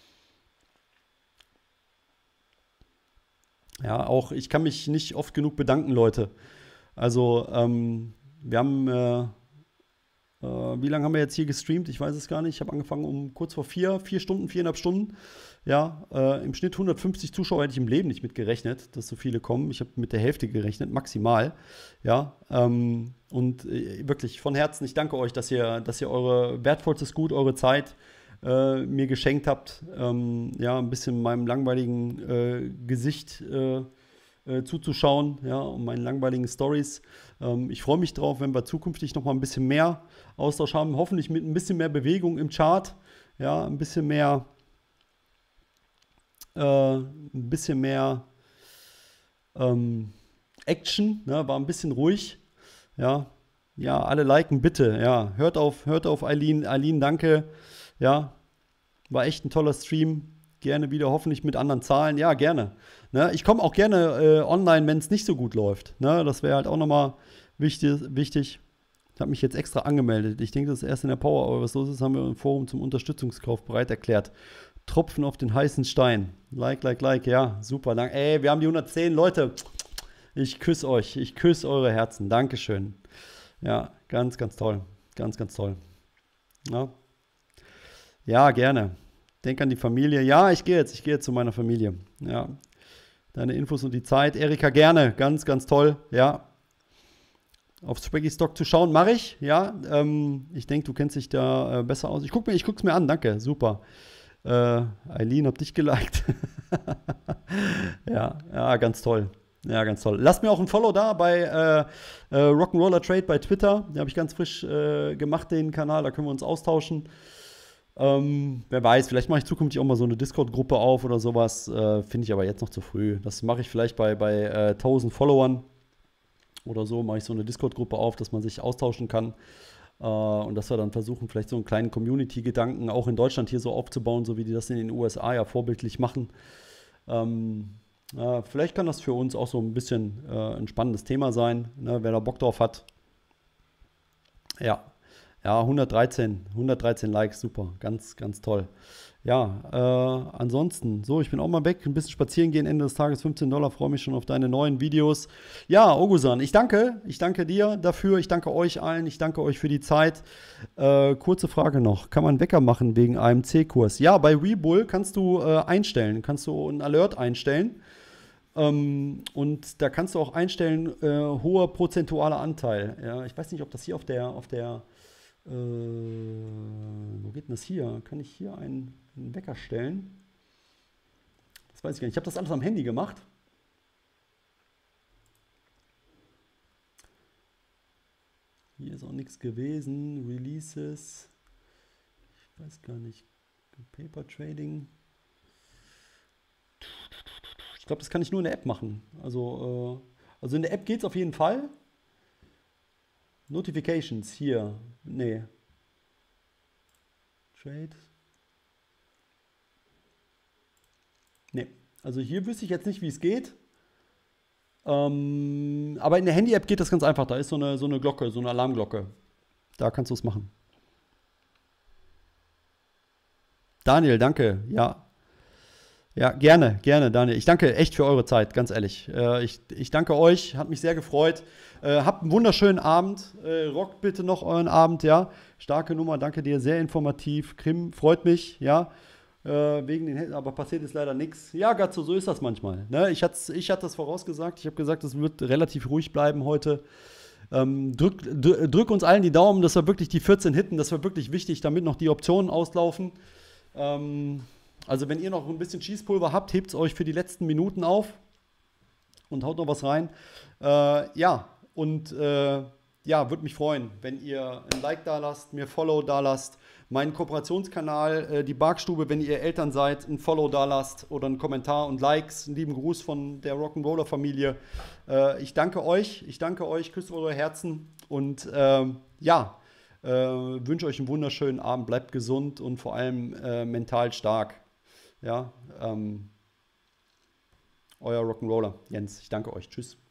Ja, auch ich kann mich nicht oft genug bedanken, Leute. Also, wir haben, wie lange haben wir jetzt hier gestreamt? Ich weiß es gar nicht. Ich habe angefangen um kurz vor 4 Stunden, 4,5 Stunden. Ja, im Schnitt 150 Zuschauer hätte ich im Leben nicht mit gerechnet, dass so viele kommen. Ich habe mit der Hälfte gerechnet, maximal. Ja, und wirklich von Herzen, ich danke euch, dass ihr eure wertvollstes Gut, eure Zeit mir geschenkt habt, ja, ein bisschen meinem langweiligen Gesicht zuzuschauen, ja, und meinen langweiligen Stories. Ich freue mich drauf, wenn wir zukünftig noch mal ein bisschen mehr Austausch haben, hoffentlich mit ein bisschen mehr Bewegung im Chart, ja, ein bisschen mehr Action, ne, war ein bisschen ruhig, ja, ja, alle liken bitte, ja, hört auf Eileen, Eileen, danke, ja, war echt ein toller Stream. Gerne wieder, hoffentlich mit anderen Zahlen. Ja, gerne. Ne, ich komme auch gerne online, wenn es nicht so gut läuft. Ne, das wäre halt auch nochmal wichtig. Ich habe mich jetzt extra angemeldet. Ich denke, das ist erst in der Power Hour. Was los ist, haben wir im Forum zum Unterstützungskauf bereit erklärt. Tropfen auf den heißen Stein. Like. Ja, super. Danke. Ey, wir haben die 110 Leute. Ich küsse euch. Ich küsse eure Herzen. Dankeschön. Ja, ganz, ganz toll. Ganz, ganz toll. Ja. Ja, gerne. Denk an die Familie. Ja, ich gehe jetzt zu meiner Familie. Ja. Deine Infos und die Zeit. Erika, gerne. Ganz, ganz toll. Ja. Auf Swaggy Stock zu schauen, mache ich. Ja. Ich denke, du kennst dich da besser aus. Ich gucke es mir an. Danke. Super. Eileen, hab dich geliked. Ja, ganz toll. Ja, ganz toll. Lasst mir auch ein Follow da bei Rock'n'Roller Trade bei Twitter. Den habe ich ganz frisch gemacht, den Kanal. Da können wir uns austauschen. Wer weiß, vielleicht mache ich zukünftig auch mal so eine Discord-Gruppe auf oder sowas. Finde ich aber jetzt noch zu früh. Das mache ich vielleicht bei 1000 Followern oder so. Mache ich so eine Discord-Gruppe auf, dass man sich austauschen kann. Und dass wir dann versuchen, vielleicht so einen kleinen Community-Gedanken auch in Deutschland hier so aufzubauen, so wie die das in den USA ja vorbildlich machen. Vielleicht kann das für uns auch so ein bisschen ein spannendes Thema sein, ne, wer da Bock drauf hat. Ja. Ja, 113 Likes, super, ganz, ganz toll. Ja, ansonsten, so, ich bin auch mal weg, ein bisschen spazieren gehen, Ende des Tages, $15, freue mich schon auf deine neuen Videos. Ja, Ogusan, ich danke dir dafür, ich danke euch allen, ich danke euch für die Zeit. Kurze Frage noch, kann man Wecker machen wegen AMC-Kurs? Ja, bei Webull kannst du kannst du einen Alert einstellen. Und da kannst du auch einstellen, hoher prozentualer Anteil. Ja, ich weiß nicht, ob das hier auf der wo geht denn das hier? Kann ich hier einen Wecker stellen? Das weiß ich gar nicht. Ich habe das alles am Handy gemacht. Hier ist auch nichts gewesen. Releases. Ich weiß gar nicht. Paper Trading. Ich glaube, das kann ich nur in der App machen. Also in der App geht es auf jeden Fall. Notifications hier. Nee. Trade. Nee. Also hier wüsste ich jetzt nicht, wie es geht. Aber in der Handy-App geht das ganz einfach. Da ist so eine Glocke, so eine Alarmglocke. Da kannst du es machen. Daniel, danke. Ja. Ja, gerne, gerne, Daniel. Ich danke echt für eure Zeit, ganz ehrlich. Ich danke euch, hat mich sehr gefreut. Habt einen wunderschönen Abend. Rockt bitte noch euren Abend, ja. Starke Nummer, danke dir, sehr informativ. Krim, freut mich, ja. Wegen den Händen, aber passiert ist leider nichts. Ja, Gatzo, so ist das manchmal. Ne? Ich hatte das vorausgesagt. Ich habe gesagt, es wird relativ ruhig bleiben heute. Drück uns allen die Daumen, dass wir wirklich die 14 hitten. Das war wirklich wichtig, damit noch die Optionen auslaufen. Ähm, also, wenn ihr noch ein bisschen Schießpulver habt, hebt es euch für die letzten Minuten auf und haut noch was rein. Ja, und ja, würde mich freuen, wenn ihr ein Like da lasst, mir Follow da lasst, meinen Kooperationskanal, die Barkstube, wenn ihr Eltern seid, ein Follow da lasst oder einen Kommentar und Likes. Einen lieben Gruß von der Rock'n'Roller Familie. Ich danke euch, küsst eure Herzen und ja, wünsche euch einen wunderschönen Abend, bleibt gesund und vor allem mental stark. Ja, euer Rock'n'Roller, Jens, ich danke euch, tschüss.